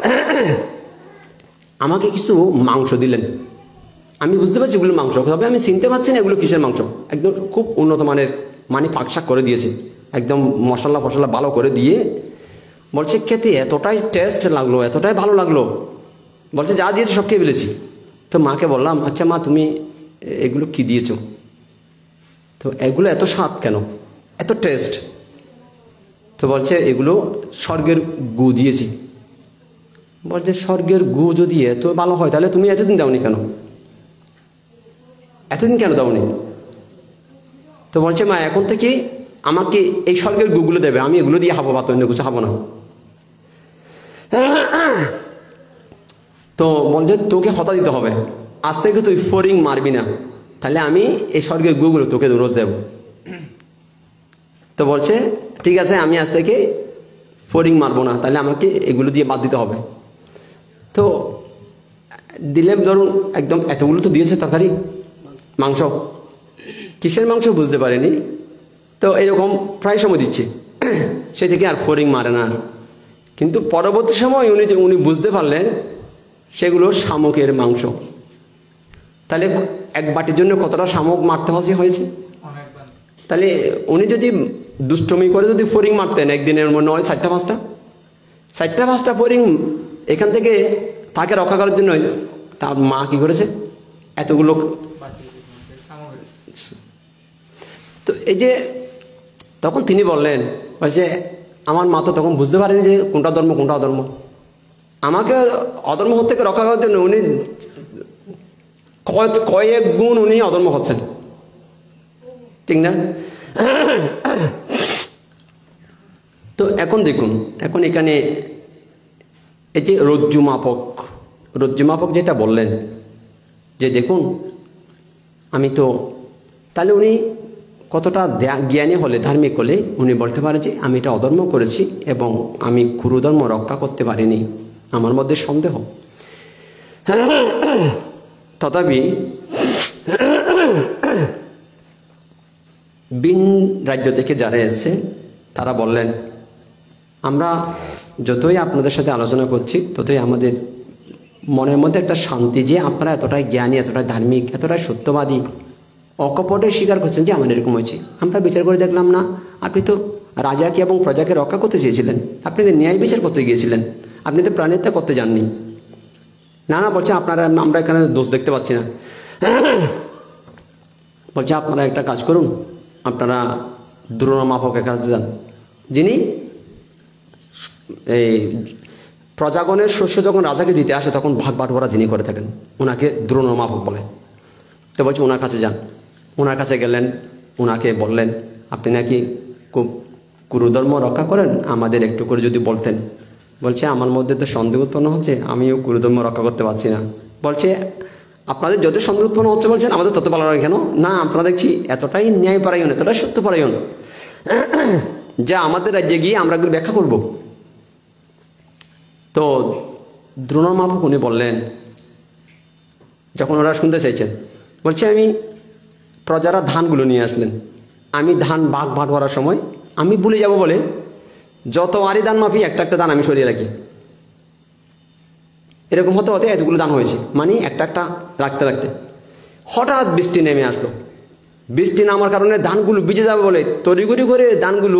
আমাকে কিছু মাংস দিলেন, আমি বুঝতে পারছি এগুলো মাংস, তবে আমি চিনতে পারছি না এগুলো কিসের মাংস। একদম খুব উন্নত মানের, মানে পাকশাক করে দিয়েছে, একদম মশলা ফসলা ভালো করে দিয়ে। বলছে খেতে এতটাই টেস্ট লাগলো, এতটাই ভালো লাগলো, বলছে যা দিয়েছে সব খেয়ে ফেলেছি। তো মাকে বললাম আচ্ছা মা তুমি এগুলো কি দিয়েছো, তো এগুলো এত স্বাদ কেন, এত টেস্ট? তো বলছে এগুলো স্বর্গের গু দিয়েছি। বলছে স্বর্গের গু যদি এত ভালো হয় তাহলে তুমি এতদিন দাওনি কেন, এতদিন কেন দাওনি? তো বলছে মা এখন থেকে আমাকে এই স্বর্গের গুগুলো দেবে, আমি এগুলো দিয়ে খাবো, ভাত অন্য কিছু খাবো না। তো বলছে তোকে হতা দিতে হবে, আজ থেকে তুই ফরিং মারবি না, তাহলে আমি এই স্বর্গের গুগুলো তোকে রোজ দেব। তো বলছে ঠিক আছে আমি আজ থেকে ফরিং মারবো না, তাহলে আমাকে এগুলো দিয়ে বাদ দিতে হবে। তো দিলেন, ধরুন একদম এতগুলো তো দিয়েছে তরকারি, মাংস, কিসের মাংস বুঝতে পারেনি। তো এরকম প্রায় সময় দিচ্ছে, সে থেকে আর ফরিং মারে না। কিন্তু পরবর্তী সময় উনি বুঝতে পারলেন সেগুলো শামুকের মাংস। তাহলে এক বাটির জন্য কতটা শামুক মারতে হয়েছে। তাহলে উনি যদি দুষ্টমি করে যদি ফরিং মারতেন একদিনের মধ্যে নয় 4-5টা ফরিং এখান থেকে তাকে রক্ষা করার জন্য তার মা কি করেছে এতগুলো। তো এই যে তখন তিনি বললেন যে আমার মা তো তখন বুঝতে পারেনি যে কোনটা ধর্ম কোনটা অধর্ম, আমাকে অধর্ম থেকে রক্ষা করার জন্য উনি কয়েক গুণ উনি অধর্ম হচ্ছেন, ঠিক না? তো এখন দেখুন, এখন এখানে এই যে রজ্জু মাপক যেটা বললেন যে দেখুন আমি তো, তাহলে উনি কতটা জ্ঞানী হলে, ধার্মিক হলে উনি বলতে পারেন যে আমি এটা অধর্ম করেছি এবং আমি গুরুধর্ম রক্ষা করতে পারিনি, আমার মধ্যে সন্দেহ। তথাপি ভিন রাজ্য থেকে যারা এসেছে তারা বললেন, আমরা যতই আপনাদের সাথে আলোচনা করছি ততই আমাদের মনের মধ্যে একটা শান্তি যে আপনারা এতটাই জ্ঞানী, এতটাই ধার্মিক, এতটাই সত্যবাদী, অকপটে স্বীকার করছেন যে আমাদের এরকম হয়েছে। আমরা বিচার করে দেখলাম না, আপনি তো রাজাকে এবং প্রজাকে রক্ষা করতে চেয়েছিলেন, আপনি তো ন্যায় বিচার করতে গিয়েছিলেন, আপনি তো প্রাণীহত্যা করতে যাননি। না না বলছে আপনারা, আমরা এখানে দোষ দেখতে পাচ্ছি না। বলছে আপনারা একটা কাজ করুন, আপনারা দ্রোণমাপকের কাছে যান, যিনি এই প্রজাগণের শস্য যখন রাজাকে দিতে আসে তখন ভাগ বাটোয়ারা যিনি করে থাকেন, ওনাকে দ্রোণমাপক বলে। তো বলছে ওনার কাছে যান। ওনার কাছে গেলেন, ওনাকে বললেন আপনি নাকি খুব কুরুধর্ম রক্ষা করেন, আমাদের একটু করে যদি বলতেন। বলছে আমার মধ্যে তো সন্দেহ উৎপন্ন হচ্ছে, আমিও কুরুধর্ম রক্ষা করতে পারছি না। বলছে আপনাদের যত সন্দেহ উৎপন্ন হচ্ছে বলছেন, আমাদের তত ভালো লাগে কেন? না, আপনারা দেখছি এতটাই ন্যায়পরায়ণ, এতটাই সত্যপরায়ণ, যা আমাদের রাজ্যে গিয়ে আমরা এগুলো ব্যাখ্যা করব। তো দ্রোণমাপক উনি বললেন, যখন ওরা শুনতে চাইছেন, বলছে আমি প্রজারা ধানগুলো নিয়ে আসলেন, আমি ধান ভাগ বাটোয়ারার সময় আমি ভুলে যাব বলে যত আরি দান মাফি একটা একটা দান আমি সরিয়ে রাখি। এরকম হতে হতে এতগুলো দান হয়েছে, মানে একটা একটা রাখতে রাখতে হঠাৎ বৃষ্টি নেমে আসলো। বৃষ্টি নামার কারণে ধানগুলো ভিজে যাবে বলে তড়িঘড়ি করে ধানগুলো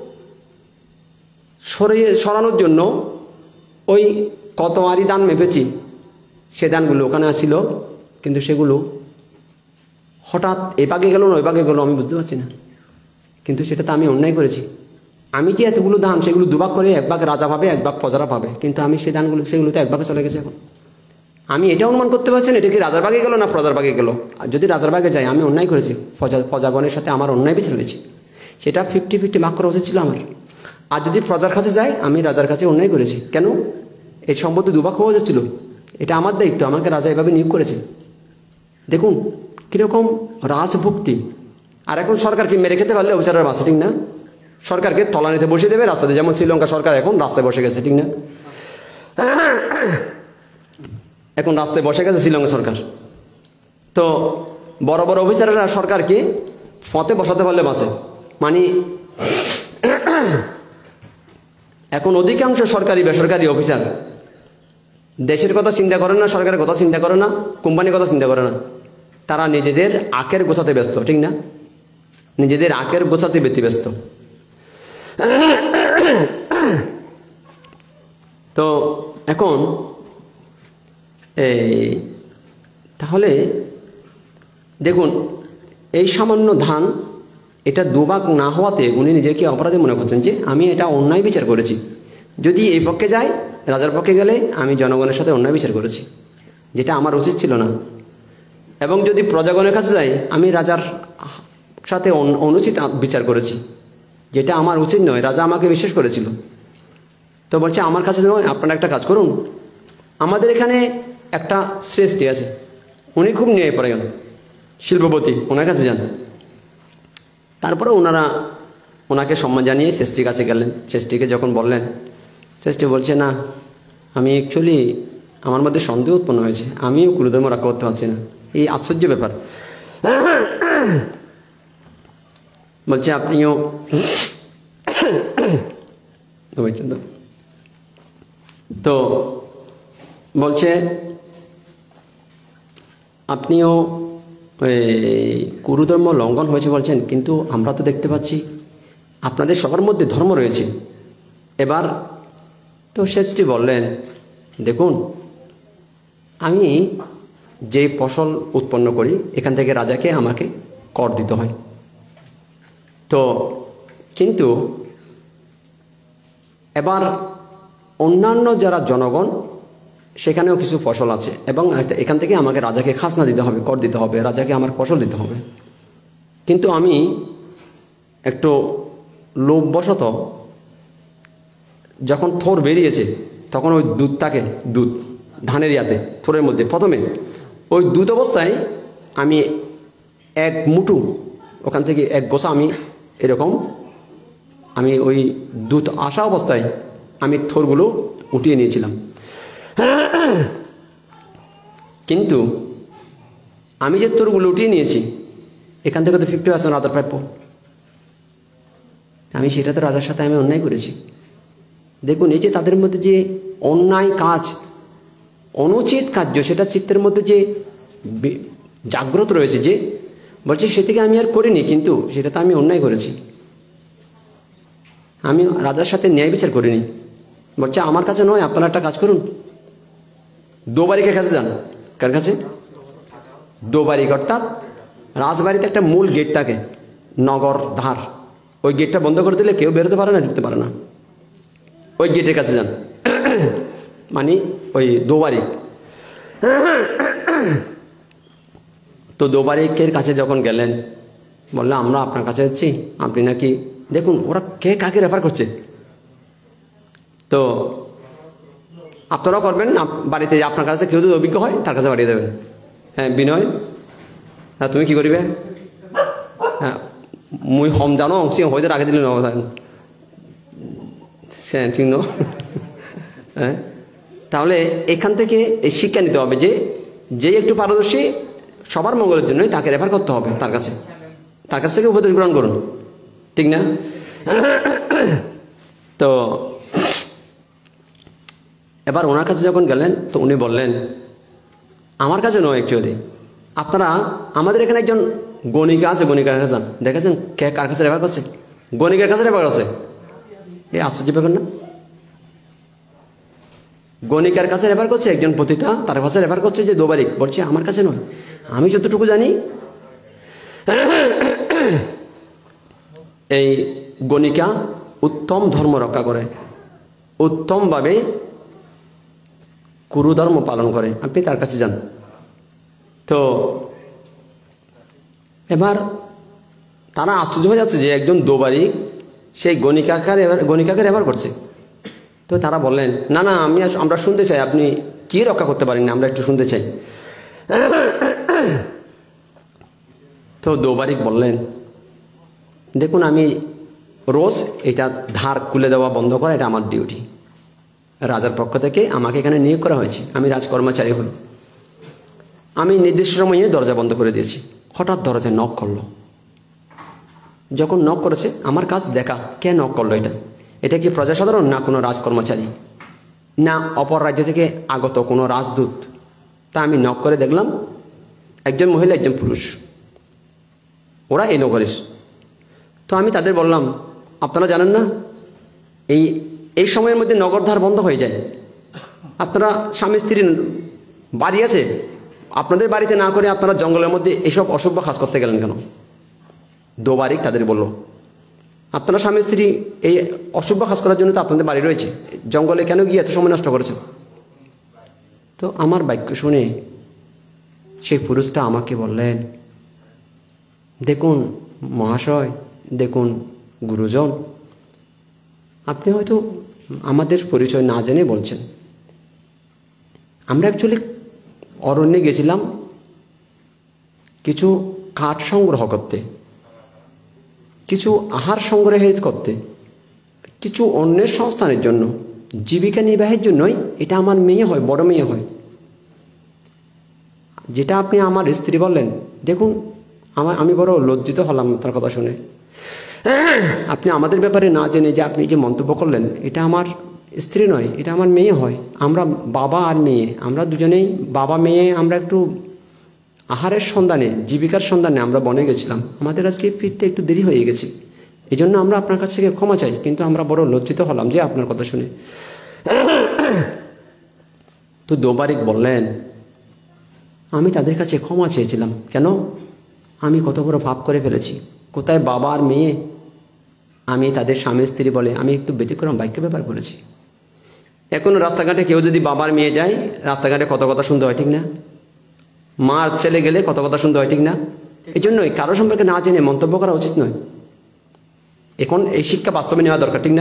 সরানোর জন্য ওই কত আরি দান মেপেছি সে দানগুলো ওখানে আসছিল, কিন্তু সেগুলো হঠাৎ এ পাকে গেল না ওই পাকে গেল আমি বুঝতে পারছি না। কিন্তু সেটা তো আমি অন্যায় করেছি। আমি যে এতগুলো দান সেগুলো দুভাগ করে এক ভাগ রাজা পাবে, এক ভাগ প্রজারা পাবে, কিন্তু আমি সেই দানগুলো সেগুলো তো এক ভাগে চলে গেছে। এখন আমি এটা অনুমান করতে পারছি না এটা কি রাজার ভাগে গেল না প্রজার ভাগে গেল। আর যদি রাজার ভাগে যায় আমি অন্যায় করেছি, প্রজাগণের সাথে আমার অন্যায় বিচার হয়েছে, সেটা 50-50 ভাগ করা উচিত ছিল আমার। আর যদি প্রজার কাছে যায় আমি রাজার কাছে অন্যায় করেছি, কেন এই সম্পত্তি দুভাগ হওয়া যাচ্ছিল, এটা আমার দায়িত্ব, আমাকে রাজা এভাবে নিয়োগ করেছে। দেখুন কিরকম রাজভক্তি। আর এখন সরকারকে মেরে খেতে পারলে অফিসারের বাসা, ঠিক না? সরকারকে তলানিতে বসিয়ে দেবে রাস্তাতে, যেমন শ্রীলঙ্কা সরকার এখন রাস্তায় বসে গেছে, ঠিক না? এখন রাস্তায় বসে গেছে শ্রীলঙ্কা সরকার। তো বড় বড় অফিসাররা সরকারকে পথে বসাতে পারলে বাসে, মানে এখন অধিকাংশ সরকারি বেসরকারি অফিসার দেশের কথা চিন্তা করে না, সরকারের কথা চিন্তা করে না, কোম্পানির কথা চিন্তা করে না, তারা নিজেদের আখের গোছাতে ব্যস্ত, ঠিক না? নিজেদের আখের গোছাতে ব্যস্ত। তো এখন তাহলে দেখুন এই সামান্য ধান এটা দুভাগ না হওয়াতে উনি নিজেকে অপরাধী মনে করছেন যে আমি এটা অন্যায় বিচার করেছি। যদি এই পক্ষে যাই, রাজার পক্ষে গেলে আমি জনগণের সাথে অন্যায় বিচার করেছি, যেটা আমার উচিত ছিল না। এবং যদি প্রজাগণের কাছে যাই আমি রাজার সাথে অনুচিত বিচার করেছি, যেটা আমার উচিত নয়, রাজা আমাকে বিশ্বাস করেছিল। তো বলছে আমার কাছে নয়, আপনারা একটা কাজ করুন, আমাদের এখানে একটা শ্রেষ্ঠী আছে, উনি খুব ন্যায়পরায়ণ, শিল্পপতি, ওনার কাছে যান। তারপরে ওনাকে সম্মান জানিয়ে শ্রেষ্ঠীর কাছে গেলেন। শ্রেষ্ঠীকে যখন বললেন, শ্রেষ্ঠী বলছে না, আমি অ্যাকচুয়ালি আমার মধ্যে সন্দেহ উৎপন্ন হয়েছে, আমিও কুরুধর্ম রক্ষা করতে পারছি না। এই আশ্চর্য ব্যাপার। বলছে আপনিও তো বলছে আপনিও কুরুধর্ম লঙ্ঘন হয়েছে বলছেন, কিন্তু আমরা তো দেখতে পাচ্ছি আপনাদের সবার মধ্যে ধর্ম রয়েছে। এবার তো শ্রেষ্ঠী বললেন, দেখুন আমি যে ফসল উৎপন্ন করি এখান থেকে রাজাকে আমাকে কর দিতে হয়, তো কিন্তু এবার অন্যান্য যারা জনগণ সেখানেও কিছু ফসল আছে এবং এখান থেকে আমাকে রাজাকে খাজনা দিতে হবে, কর দিতে হবে, রাজাকে আমার ফসল দিতে হবে। কিন্তু আমি একটু লোভবশত যখন থোর বেরিয়েছে তখন ওই দুধটাকে, দুধ ধানের ইয়াতে থোরের মধ্যে প্রথমে ওই দুধ অবস্থায় আমি এক মুঠু ওখান থেকে এক গোছা আমি এরকম আমি ওই দুধ আসা অবস্থায় আমি থোরগুলো উঠিয়ে নিয়েছিলাম। কিন্তু আমি যে তোরগুলো উঠিয়ে নিয়েছি, এখান থেকে তো 50% রাজার প্রাপ্য। আমি সেটা তো রাজার সাথে আমি অন্যায় করেছি। দেখুন, এই যে তাদের মধ্যে যে অন্যায় কাজ, অনুচিত কার্য, সেটা চিত্তের মধ্যে যে জাগ্রত রয়েছে, যে বলছে সে থেকে আমি আর করিনি, কিন্তু সেটা তো আমি অন্যায় করেছি। আমি রাজার সাথে ন্যায় বিচার করিনি। বলছে আমার কাছে নয়, আপনারা একটা কাজ করুন, দোবারিকের কাছে যান। কার কাছে? দোবারিক, অর্থাৎ রাজবাড়িতে একটা মূল গেট থাকে, নগর ধার। ওই গেটটা বন্ধ করে দিলে কেউ বেরোতে পারে না, ঢুকতে পারে না। ওই গেটের কাছে যান, মানে ওই দোবারিক। তো দোবারিকের কাছে যখন গেলেন, বললে আমরা আপনার কাছে যাচ্ছি, আপনি নাকি, দেখুন ওরা কে কাকে রেফার করছে। তো আপনারাও করবেন বাড়িতে, আপনার কাছে কেউ যদি অভিজ্ঞ হয় তার কাছে পাঠিয়ে দেবেন। হ্যাঁ বিনয়, হ্যাঁ তুমি কি করিবে? হ্যাঁ মুই হম জানো হয়তো রাখে দিলে ঠিক ন। হ্যাঁ, তাহলে এখান থেকে এই শিক্ষা নিতে হবে যে যে একটু পারদর্শী, সবার মঙ্গলের জন্যই তাকে রেফার করতে হবে তার কাছে থেকে উপদেশ গ্রহণ করুন, ঠিক না? তো এবার ওনার কাছে যখন গেলেন, তো উনি বললেন আমার কাছে নয়, অ্যাকচুয়ালি আপনারা, আমাদের এখানে একজন গণিকা আছে, গণিকার কাছে যান। দেখেছেন কে কার কাছে রেফার করছে? গণিকার কাছে রেফার করছে। এই আশ্চর্য ব্যাপার না? গণিকার কাছে রেফার করছে একজন পতিতা, তার কাছে রেফার করছে যে দোবারিক। বলছে আমার কাছে নয়, আমি যতটুকু জানি এই গণিকা উত্তম ধর্ম রক্ষা করে, উত্তমভাবে কুরুধর্ম পালন করে, আপনি তার কাছে যান। তো এবার তারা আশ্চর্য হয়ে যাচ্ছে যে একজন দোবারিক সেই গণিকাকে রেফার করছে। তো তারা বললেন না না, আমরা শুনতে চাই, আপনি কি রক্ষা করতে পারেন, আমরা একটু শুনতে চাই। তো দোবারিক বললেন দেখুন, আমি রোজ এটা ধার খুলে দেওয়া বন্ধ করা, এটা আমার ডিউটি। রাজার পক্ষ থেকে আমাকে এখানে নিয়োগ করা হয়েছে, আমি রাজকর্মচারী হই। আমি নির্দিষ্ট সময়ে দরজা বন্ধ করে দিয়েছি। হঠাৎ দরজায় নক করলো। যখন নক করেছে, আমার কাজ দেখা কে নক করলো, এটা কি প্রজাসাধারণ, না কোনো রাজকর্মচারী, না অপর রাজ্য থেকে আগত কোনো রাজদূত? তা আমি নক করে দেখলাম একজন মহিলা, একজন পুরুষ, ওরা এলো করিস। তো আমি তাদের বললাম আপনারা জানেন না এই সময়ের মধ্যে নগরদ্বার বন্ধ হয়ে যায়, আপনারা স্বামী স্ত্রী বাড়ি আছে, আপনাদের বাড়িতে না করে আপনারা জঙ্গলের মধ্যে এসব অসভ্য কাজ করতে গেলেন কেন? দোবারিক তাদের বলল আপনারা স্বামী স্ত্রী এই অসভ্য কাজ করার জন্য তো আপনাদের বাড়ি রয়েছে, জঙ্গলে কেন গিয়ে এত সময় নষ্ট করেছেন? তো আমার বাক্য শুনে সেই পুরুষটা আমাকে বললেন দেখুন মহাশয়, দেখুন গুরুজন, আপনি হয়তো আমাদের পরিচয় না জেনে বলছেন। আমরা অ্যাকচুয়ালি অরণ্যে গেছিলাম কিছু কাঠ সংগ্রহ করতে, কিছু আহার সংগ্রহ করতে, কিছু অন্যের সংস্থানের জন্য, জীবিকা নির্বাহের জন্যই। এটা আমার মেয়ে হয়, বড় মেয়ে হয়। যেটা আপনি আমার স্ত্রী বললেন, দেখুন আমি বড় লজ্জিত হলাম তার কথা শুনে। আপনি আমাদের ব্যাপারে না জেনে যে আপনি যে মন্তব্য করলেন, এটা আমার স্ত্রী নয়, এটা আমার মেয়ে হয়। আমরা বাবা আর মেয়ে, আমরা দুজনেই বাবা মেয়ে, আমরা একটু আহারের সন্ধানে, জীবিকার সন্ধানে আমরা বনে গেছিলাম, আমাদের আজকে ফিরতে একটু দেরি হয়ে গেছে, এই জন্য আমরা আপনার কাছ থেকে ক্ষমা চাই। কিন্তু আমরা বড় লজ্জিত হলাম যে আপনার কথা শুনে। তো দোবারিক বললেন আমি তাদের কাছে ক্ষমা চেয়েছিলাম, কেন? আমি কত বড় পাপ করে ফেলেছি। কোথায় বাবা আর মেয়ে, আমি তাদের স্বামী স্ত্রী বলে আমি একটু ব্যতিক্রম বাক্য ব্যবহার করেছি। এখন রাস্তাঘাটে কেউ যদি বাবার মেয়ে যায়, রাস্তাঘাটে কত কথা শুনতে হয়, ঠিক না? মা ছেলে গেলে কত কথা শুনতে হয়, ঠিক না? এই জন্যই কারো সম্পর্কে না জেনে মন্তব্য করা উচিত নয়। এখন এই শিক্ষা বাস্তবে নেওয়া দরকার, ঠিক না?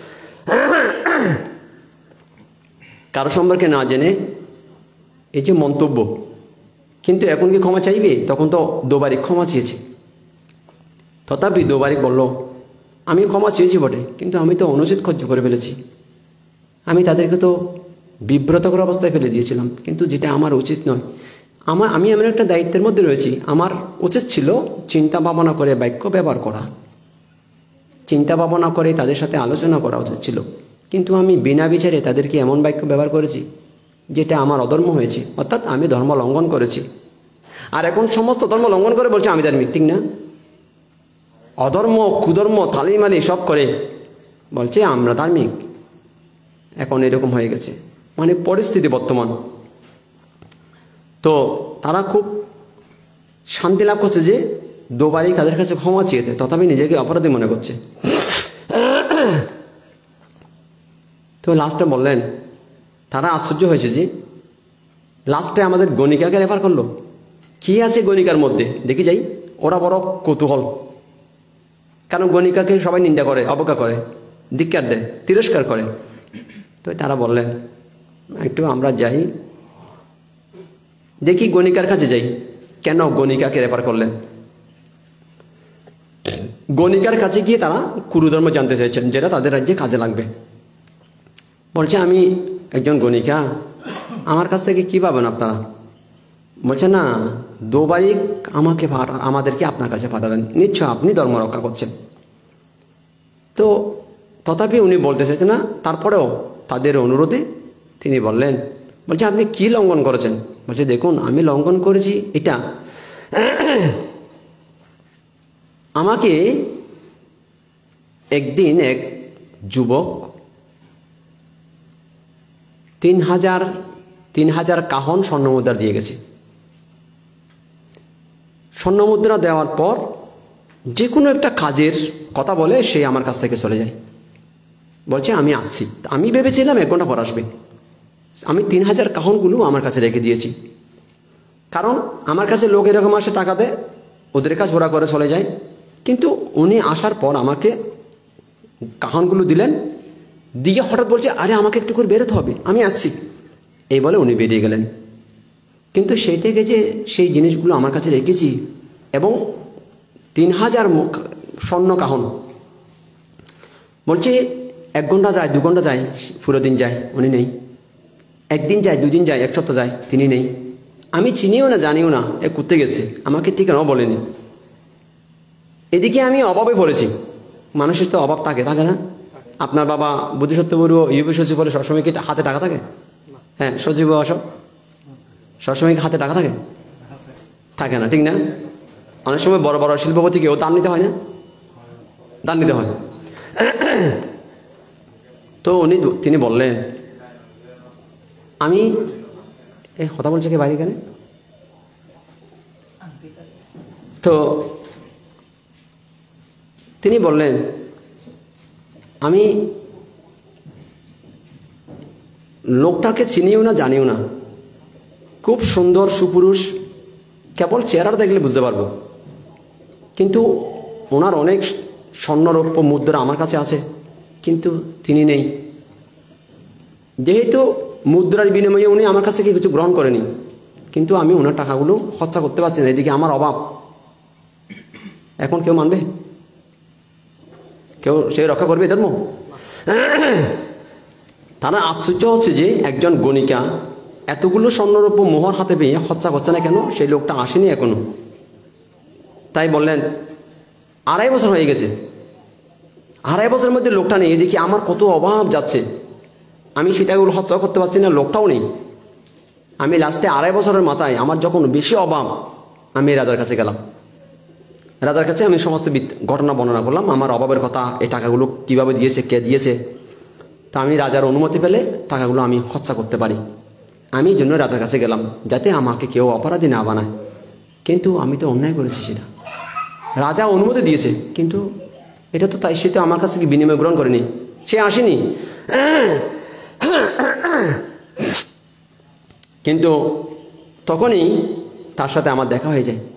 কারো সম্পর্কে না জেনে এই যে মন্তব্য। কিন্তু এখন কি ক্ষমা চাইবে? তখন তো দোবারিক ক্ষমা চেয়েছে। তথাপি দোবারিক বলল আমি ক্ষমা চেয়েছি বটে, কিন্তু আমি তো অনুচিত কার্য করে ফেলেছি। আমি তাদেরকে তো বিব্রতকর অবস্থায় ফেলে দিয়েছিলাম, কিন্তু যেটা আমার উচিত নয়। আমি এমন একটা দায়িত্বের মধ্যে রয়েছি, আমার উচিত ছিল চিন্তা ভাবনা করে বাক্য ব্যবহার করা, চিন্তা ভাবনা করে তাদের সাথে আলোচনা করা উচিত ছিল। কিন্তু আমি বিনা বিচারে তাদেরকে এমন বাক্য ব্যবহার করেছি যেটা আমার অধর্ম হয়েছে, অর্থাৎ আমি ধর্ম লঙ্ঘন করেছি। আর এখন সমস্ত ধর্ম লঙ্ঘন করে বলছে আমি ধার্মিক, ঠিক না? অধর্ম, কুধর্ম, তালিমালি সব করে বলছে আমরা ধার্মিক। এখন এরকম হয়ে গেছে মানে পরিস্থিতি বর্তমান। তো তারা খুব শান্তি লাভ করছে যে দুবারই তাদের কাছে ক্ষমা চেয়েছে, তথাপি নিজেকে অপরাধী মনে করছে। তো লাস্টে বললেন, তারা আশ্চর্য হয়েছে যে লাস্টে আমাদের গণিকাকে রেফার করলো। কি আছে গণিকার মধ্যে দেখি যাই। ওরা বড় কৌতূহল, কারণ গণিকাকে সবাই নিন্দা করে, অবজ্ঞা করে, ধিক্কার দেয়, তিরস্কার করে। তো তারা বললেন একটু আমরা যাই দেখি, গণিকার কাছে যাই। কেন গণিকাকে রেফার করলেন? গণিকার কাছে গিয়ে তারা কুরুধর্ম জানতে চাইছেন, যেটা তাদের রাজ্যে কাজে লাগবে। বলছে আমি একজন গণিকা, আমার কাছ থেকে কি পাবেন আপনারা? বলছে না, দুবারই আমাদেরকে আপনার কাছে পাঠালেন, নিশ্চয় আপনি ধর্ম রক্ষা করছেন। তো তথাপি উনি বলতে চাইছেন না, তারপরেও তাদের অনুরোধে তিনি বললেন, বলছে আপনি কি লঙ্ঘন করেছেন? বলছে দেখুন আমি লঙ্ঘন করেছি এটা, আমাকে একদিন এক যুবক ৩,০০০ কাহন স্বর্ণমুদ্রা দিয়ে গেছে। স্বর্ণমুদ্রা দেওয়ার পর যে কোনো একটা কাজের কথা বলে সে আমার কাছ থেকে চলে যায়। বলছে আমি আসছি, আমি ভেবেছিলাম 1 ঘন্টা পর আসবে। আমি ৩,০০০ কাহনগুলো আমার কাছে রেখে দিয়েছি, কারণ আমার কাছে লোক এরকম আসে, টাকা দেয়, ওদের কাজ ওরা করে চলে যায়। কিন্তু উনি আসার পর আমাকে কাহনগুলো দিলেন, দিয়ে হঠাৎ বলছে আরে আমাকে একটু করে বেরোতে হবে, আমি আসছি, এই বলে উনি বেরিয়ে গেলেন। কিন্তু সেই থেকে যে সেই জিনিসগুলো আমার কাছে রেখেছি এবং ৩,০০০ স্বর্ণ কাহন, বলছে 1 ঘন্টা যায়, 2 ঘন্টা যায়, পুরো দিন যায়, উনি নেই। 1 দিন যায়, 2 দিন যায়, 1 সপ্তাহ যায়, তিনি নেই। আমি চিনিও না, জানিও না এ করতে গেছে, আমাকে ঠিকানাও বলেনি। এদিকে আমি অভাবে পড়েছি। মানুষের তো অভাব থাকে না? আপনার বাবা বুদ্ধিসত্ত্ব বড়ুয়া ইউপি সচিব বলে সবসময় কি হাতে টাকা থাকে? হ্যাঁ, সচিব সব সবসময় কি হাতে টাকা থাকে? থাকে না, ঠিক না? অনেক সময় বড় বড় শিল্পপতিকেও দান নিতে হয় না? দান নিতে হয়। তো তিনি বললেন, আমি এই কথা বলছে কি বাইরে এখানে? তো তিনি বললেন আমি লোকটাকে চিনিও না, জানিও না, খুব সুন্দর সুপুরুষ, কেবল চেহারা দেখলে বুঝতে পারবো। কিন্তু ওনার অনেক স্বর্ণরৌপ্য মুদ্রা আমার কাছে আছে, কিন্তু তিনি নেই। যেহেতু মুদ্রার বিনিময়ে উনি আমার কাছ থেকে কিছু গ্রহণ করেনি, কিন্তু আমি ওনার টাকাগুলো খরচা করতে পারছি না, এদিকে আমার অভাব। এখন কেউ মানবে? কেউ সে রক্ষা করবে ধর্ম? তারা আশ্চর্য হচ্ছে যে একজন গণিকা এতগুলো স্বর্ণরৌপ্য মোহর হাতে পেয়ে খরচা করছে না কেন? সেই লোকটা আসেনি এখনো। তাই বললেন 2.5 বছর হয়ে গেছে, 2.5 বছরের মধ্যে লোকটা নেই, এদিকে আমার কত অভাব যাচ্ছে, আমি সেটাগুলো খরচা করতে পারছি না, লোকটাও নেই। আমি লাস্টে 2.5 বছরের মাথায় আমার যখন বেশি অভাব, আমি রাজার কাছে গেলাম। রাজার কাছে আমি সমস্ত ঘটনা বর্ণনা করলাম, আমার অভাবের কথা, এই টাকাগুলো কিভাবে দিয়েছে, কে দিয়েছে। তা আমি রাজার অনুমতি পেলে টাকাগুলো আমি খরচা করতে পারি, আমি জন্য রাজার কাছে গেলাম, যাতে আমাকে কেউ অপরাধী না বানায়। কিন্তু আমি তো অন্যায় করেছি, সেটা রাজা অনুমতি দিয়েছে, কিন্তু এটা তো তাই, সে তো আমার কাছ থেকে বিনিময় গ্রহণ করেনি, সে আসেনি। কিন্তু তখনই তার সাথে আমার দেখা হয়ে যায়,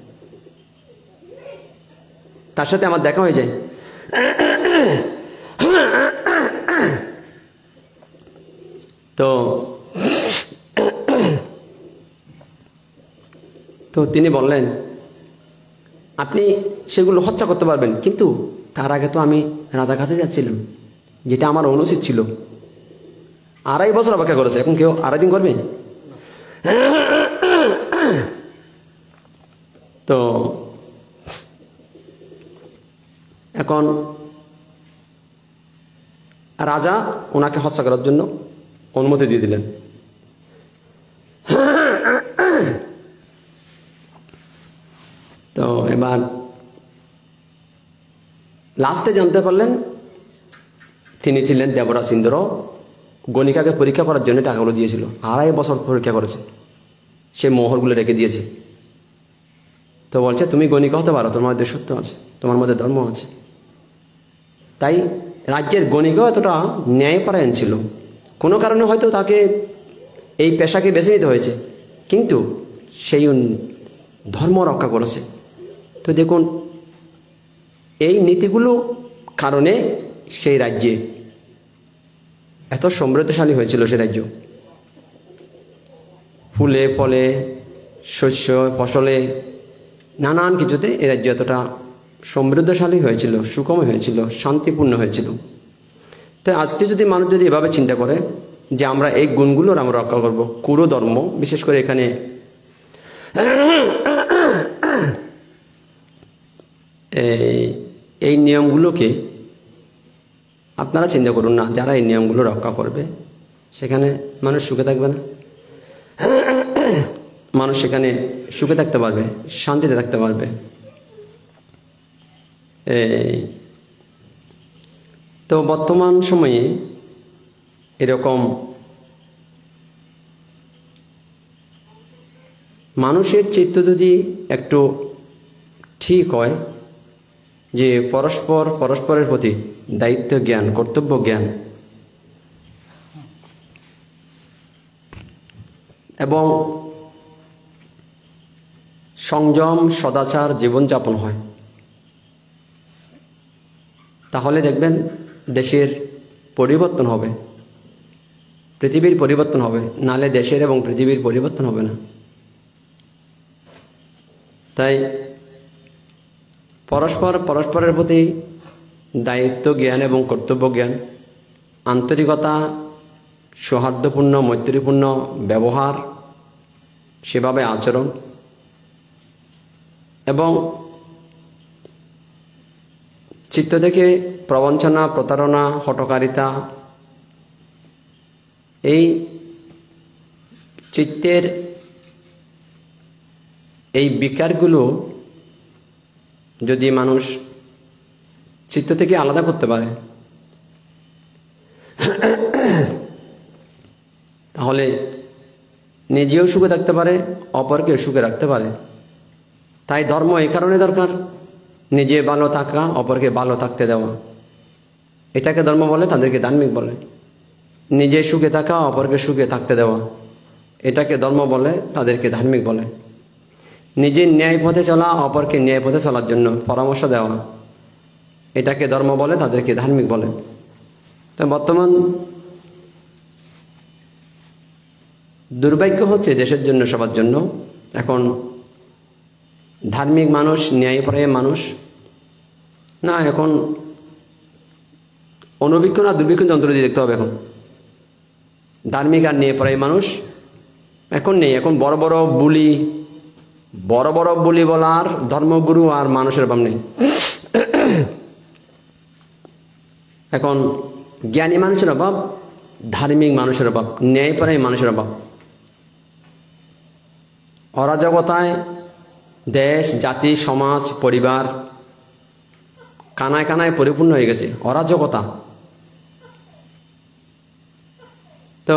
তার সাথে আমার দেখা হয়ে যায়। তো তিনি বললেন আপনি সেগুলো খরচা করতে পারবেন, কিন্তু তার আগে তো আমি রাজার কাছে যাচ্ছিলাম, যেটা আমার অনুচিত ছিল। 2.5 বছর অপেক্ষা করেছে, এখন কেউ 2.5 দিন করবে? তো এখন রাজা ওনাকে হত্যা করার জন্য অনুমতি দিয়ে দিলেন। তো এবার লাস্টে জানতে পারলেন তিনি ছিলেন দেবরাজ ইন্দ্র। গণিকাকে পরীক্ষা করার জন্য টাকাগুলো দিয়েছিল, 2.5 বছর পরীক্ষা করেছে, সে মোহরগুলো রেখে দিয়েছে। তো বলছে তুমি গণিকা হতে পারো, তোমার মধ্যে সত্য আছে, তোমার মধ্যে ধর্ম আছে। তাই রাজ্যের গণিকা এতটা ন্যায়পরায়ণ ছিল। কোনো কারণে হয়তো তাকে এই পেশাকে বেছে নিতে হয়েছে, কিন্তু সেই ধর্ম রক্ষা করেছে। তো দেখুন এই নীতিগুলো কারণে সেই রাজ্যে এত সমৃদ্ধশালী হয়েছিল। সে রাজ্য ফুলে ফলে শস্য ফসলে নানান কিছুতে এই রাজ্য এতটা সমৃদ্ধশালী হয়েছিল, সুখময় হয়েছিল, শান্তিপূর্ণ হয়েছিল। তো আজকে যদি মানুষ যদি এভাবে চিন্তা করে যে আমরা এই গুণগুলোর আমরা রক্ষা করব, কুরু ধর্ম বিশেষ করে এখানে এই নিয়মগুলোকে আপনারা চিন্তা করুন না, যারা এই নিয়মগুলো রক্ষা করবে সেখানে মানুষ সুখে থাকবে না, মানুষ সেখানে সুখে থাকতে পারবে, শান্তিতে থাকতে পারবে। তো বর্তমান সময়ে এরকম মানুষের চিত্ত যদি একটু ঠিক হয় যে পরস্পরের প্রতি দায়িত্ব জ্ঞান, কর্তব্য জ্ঞান এবং সংযম সদাচার জীবনযাপন হয়, তাহলে দেখবেন দেশের পরিবর্তন হবে, পৃথিবীর পরিবর্তন হবে, নালে দেশের এবং পৃথিবীর পরিবর্তন হবে না। তাই পরস্পরের প্রতি দায়িত্ব জ্ঞান এবং কর্তব্য জ্ঞান, আন্তরিকতা, সৌহার্দ্যপূর্ণ মৈত্রীপূর্ণ ব্যবহার, সেভাবে আচরণ এবং চিত্ত থেকে প্রবঞ্চনা, প্রতারণা, হঠকারিতা, এই চিত্তের এই বিকারগুলো যদি মানুষ চিত্ত থেকে আলাদা করতে পারে তাহলে নিজেও সুখে থাকতে পারে, অপরকে সুখে রাখতে পারে। তাই ধর্ম এই কারণে দরকার, নিজে ভালো থাকা, অপরকে ভালো থাকতে দেওয়া, এটাকে ধর্ম বলে, তাদেরকে ধার্মিক বলে। নিজে সুখে থাকা, অপরকে সুখে থাকতে দেওয়া, এটাকে ধর্ম বলে, তাদেরকে ধার্মিক বলে। নিজে ন্যায় পথে চলা, অপরকে ন্যায় পথে চলার জন্য পরামর্শ দেওয়া, এটাকে ধর্ম বলে, তাদেরকে ধার্মিক বলে। তো বর্তমান দুর্ভাগ্য হচ্ছে দেশের জন্য, সবার জন্য, এখন ধার্মিক মানুষ, ন্যায়পরায়ণ মানুষ না, এখন অনভিজ্ঞ না দুর্ভিক্ষ যন্ত্র দিয়ে দেখতে হবে। এখন ধার্মিক আর ন্যায়পরায়ণ মানুষ এখন নেই। এখন বড় বড় বুলি বলার ধর্মগুরু আর মানুষের অভাব নেই। এখন জ্ঞানী মানুষের অভাব, ধার্মিক মানুষের অভাব, ন্যায়পরায়ণ মানুষের অভাব। অরাজকতায় দেশ, জাতি, সমাজ, পরিবার কানায় কানায় পরিপূর্ণ হয়ে গেছে, অরাজকতা। তো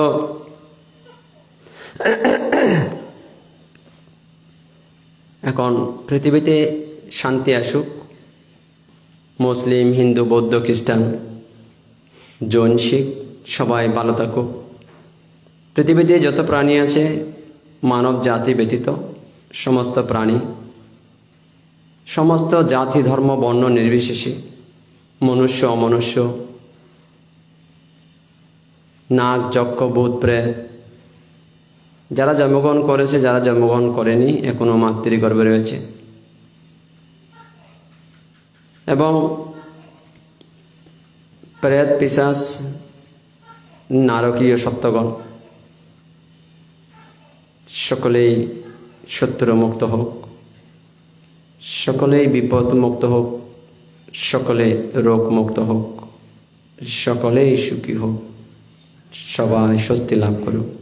এখন পৃথিবীতে শান্তি আসুক, মুসলিম, হিন্দু, বৌদ্ধ, খ্রিস্টান, জৈন, শিখ সবাই ভালো থাকুক। পৃথিবীতে যত প্রাণী আছে, মানব জাতি ব্যতীত সমস্ত প্রাণী, সমস্ত জাতি, ধর্ম, বর্ণ নির্বিশেষে, মনুষ্য অমনুষ্য, নাগ, যক্ষ, ভূত, প্রেত, যারা জন্মগ্রহণ করেছে, যারা জন্মগ্রহণ করেনি, এখনো মাতৃগর্ভে রয়েছে, এবং প্রেত, পিশাচ, নারকীয় সত্যগণ সকলেই শত্রু মুক্ত হোক। সকলেই বিপদমুক্ত হোক, সকলে রোগমুক্ত হোক, সকলেই সুখী হোক, সবাই স্বস্তি লাভ করুক।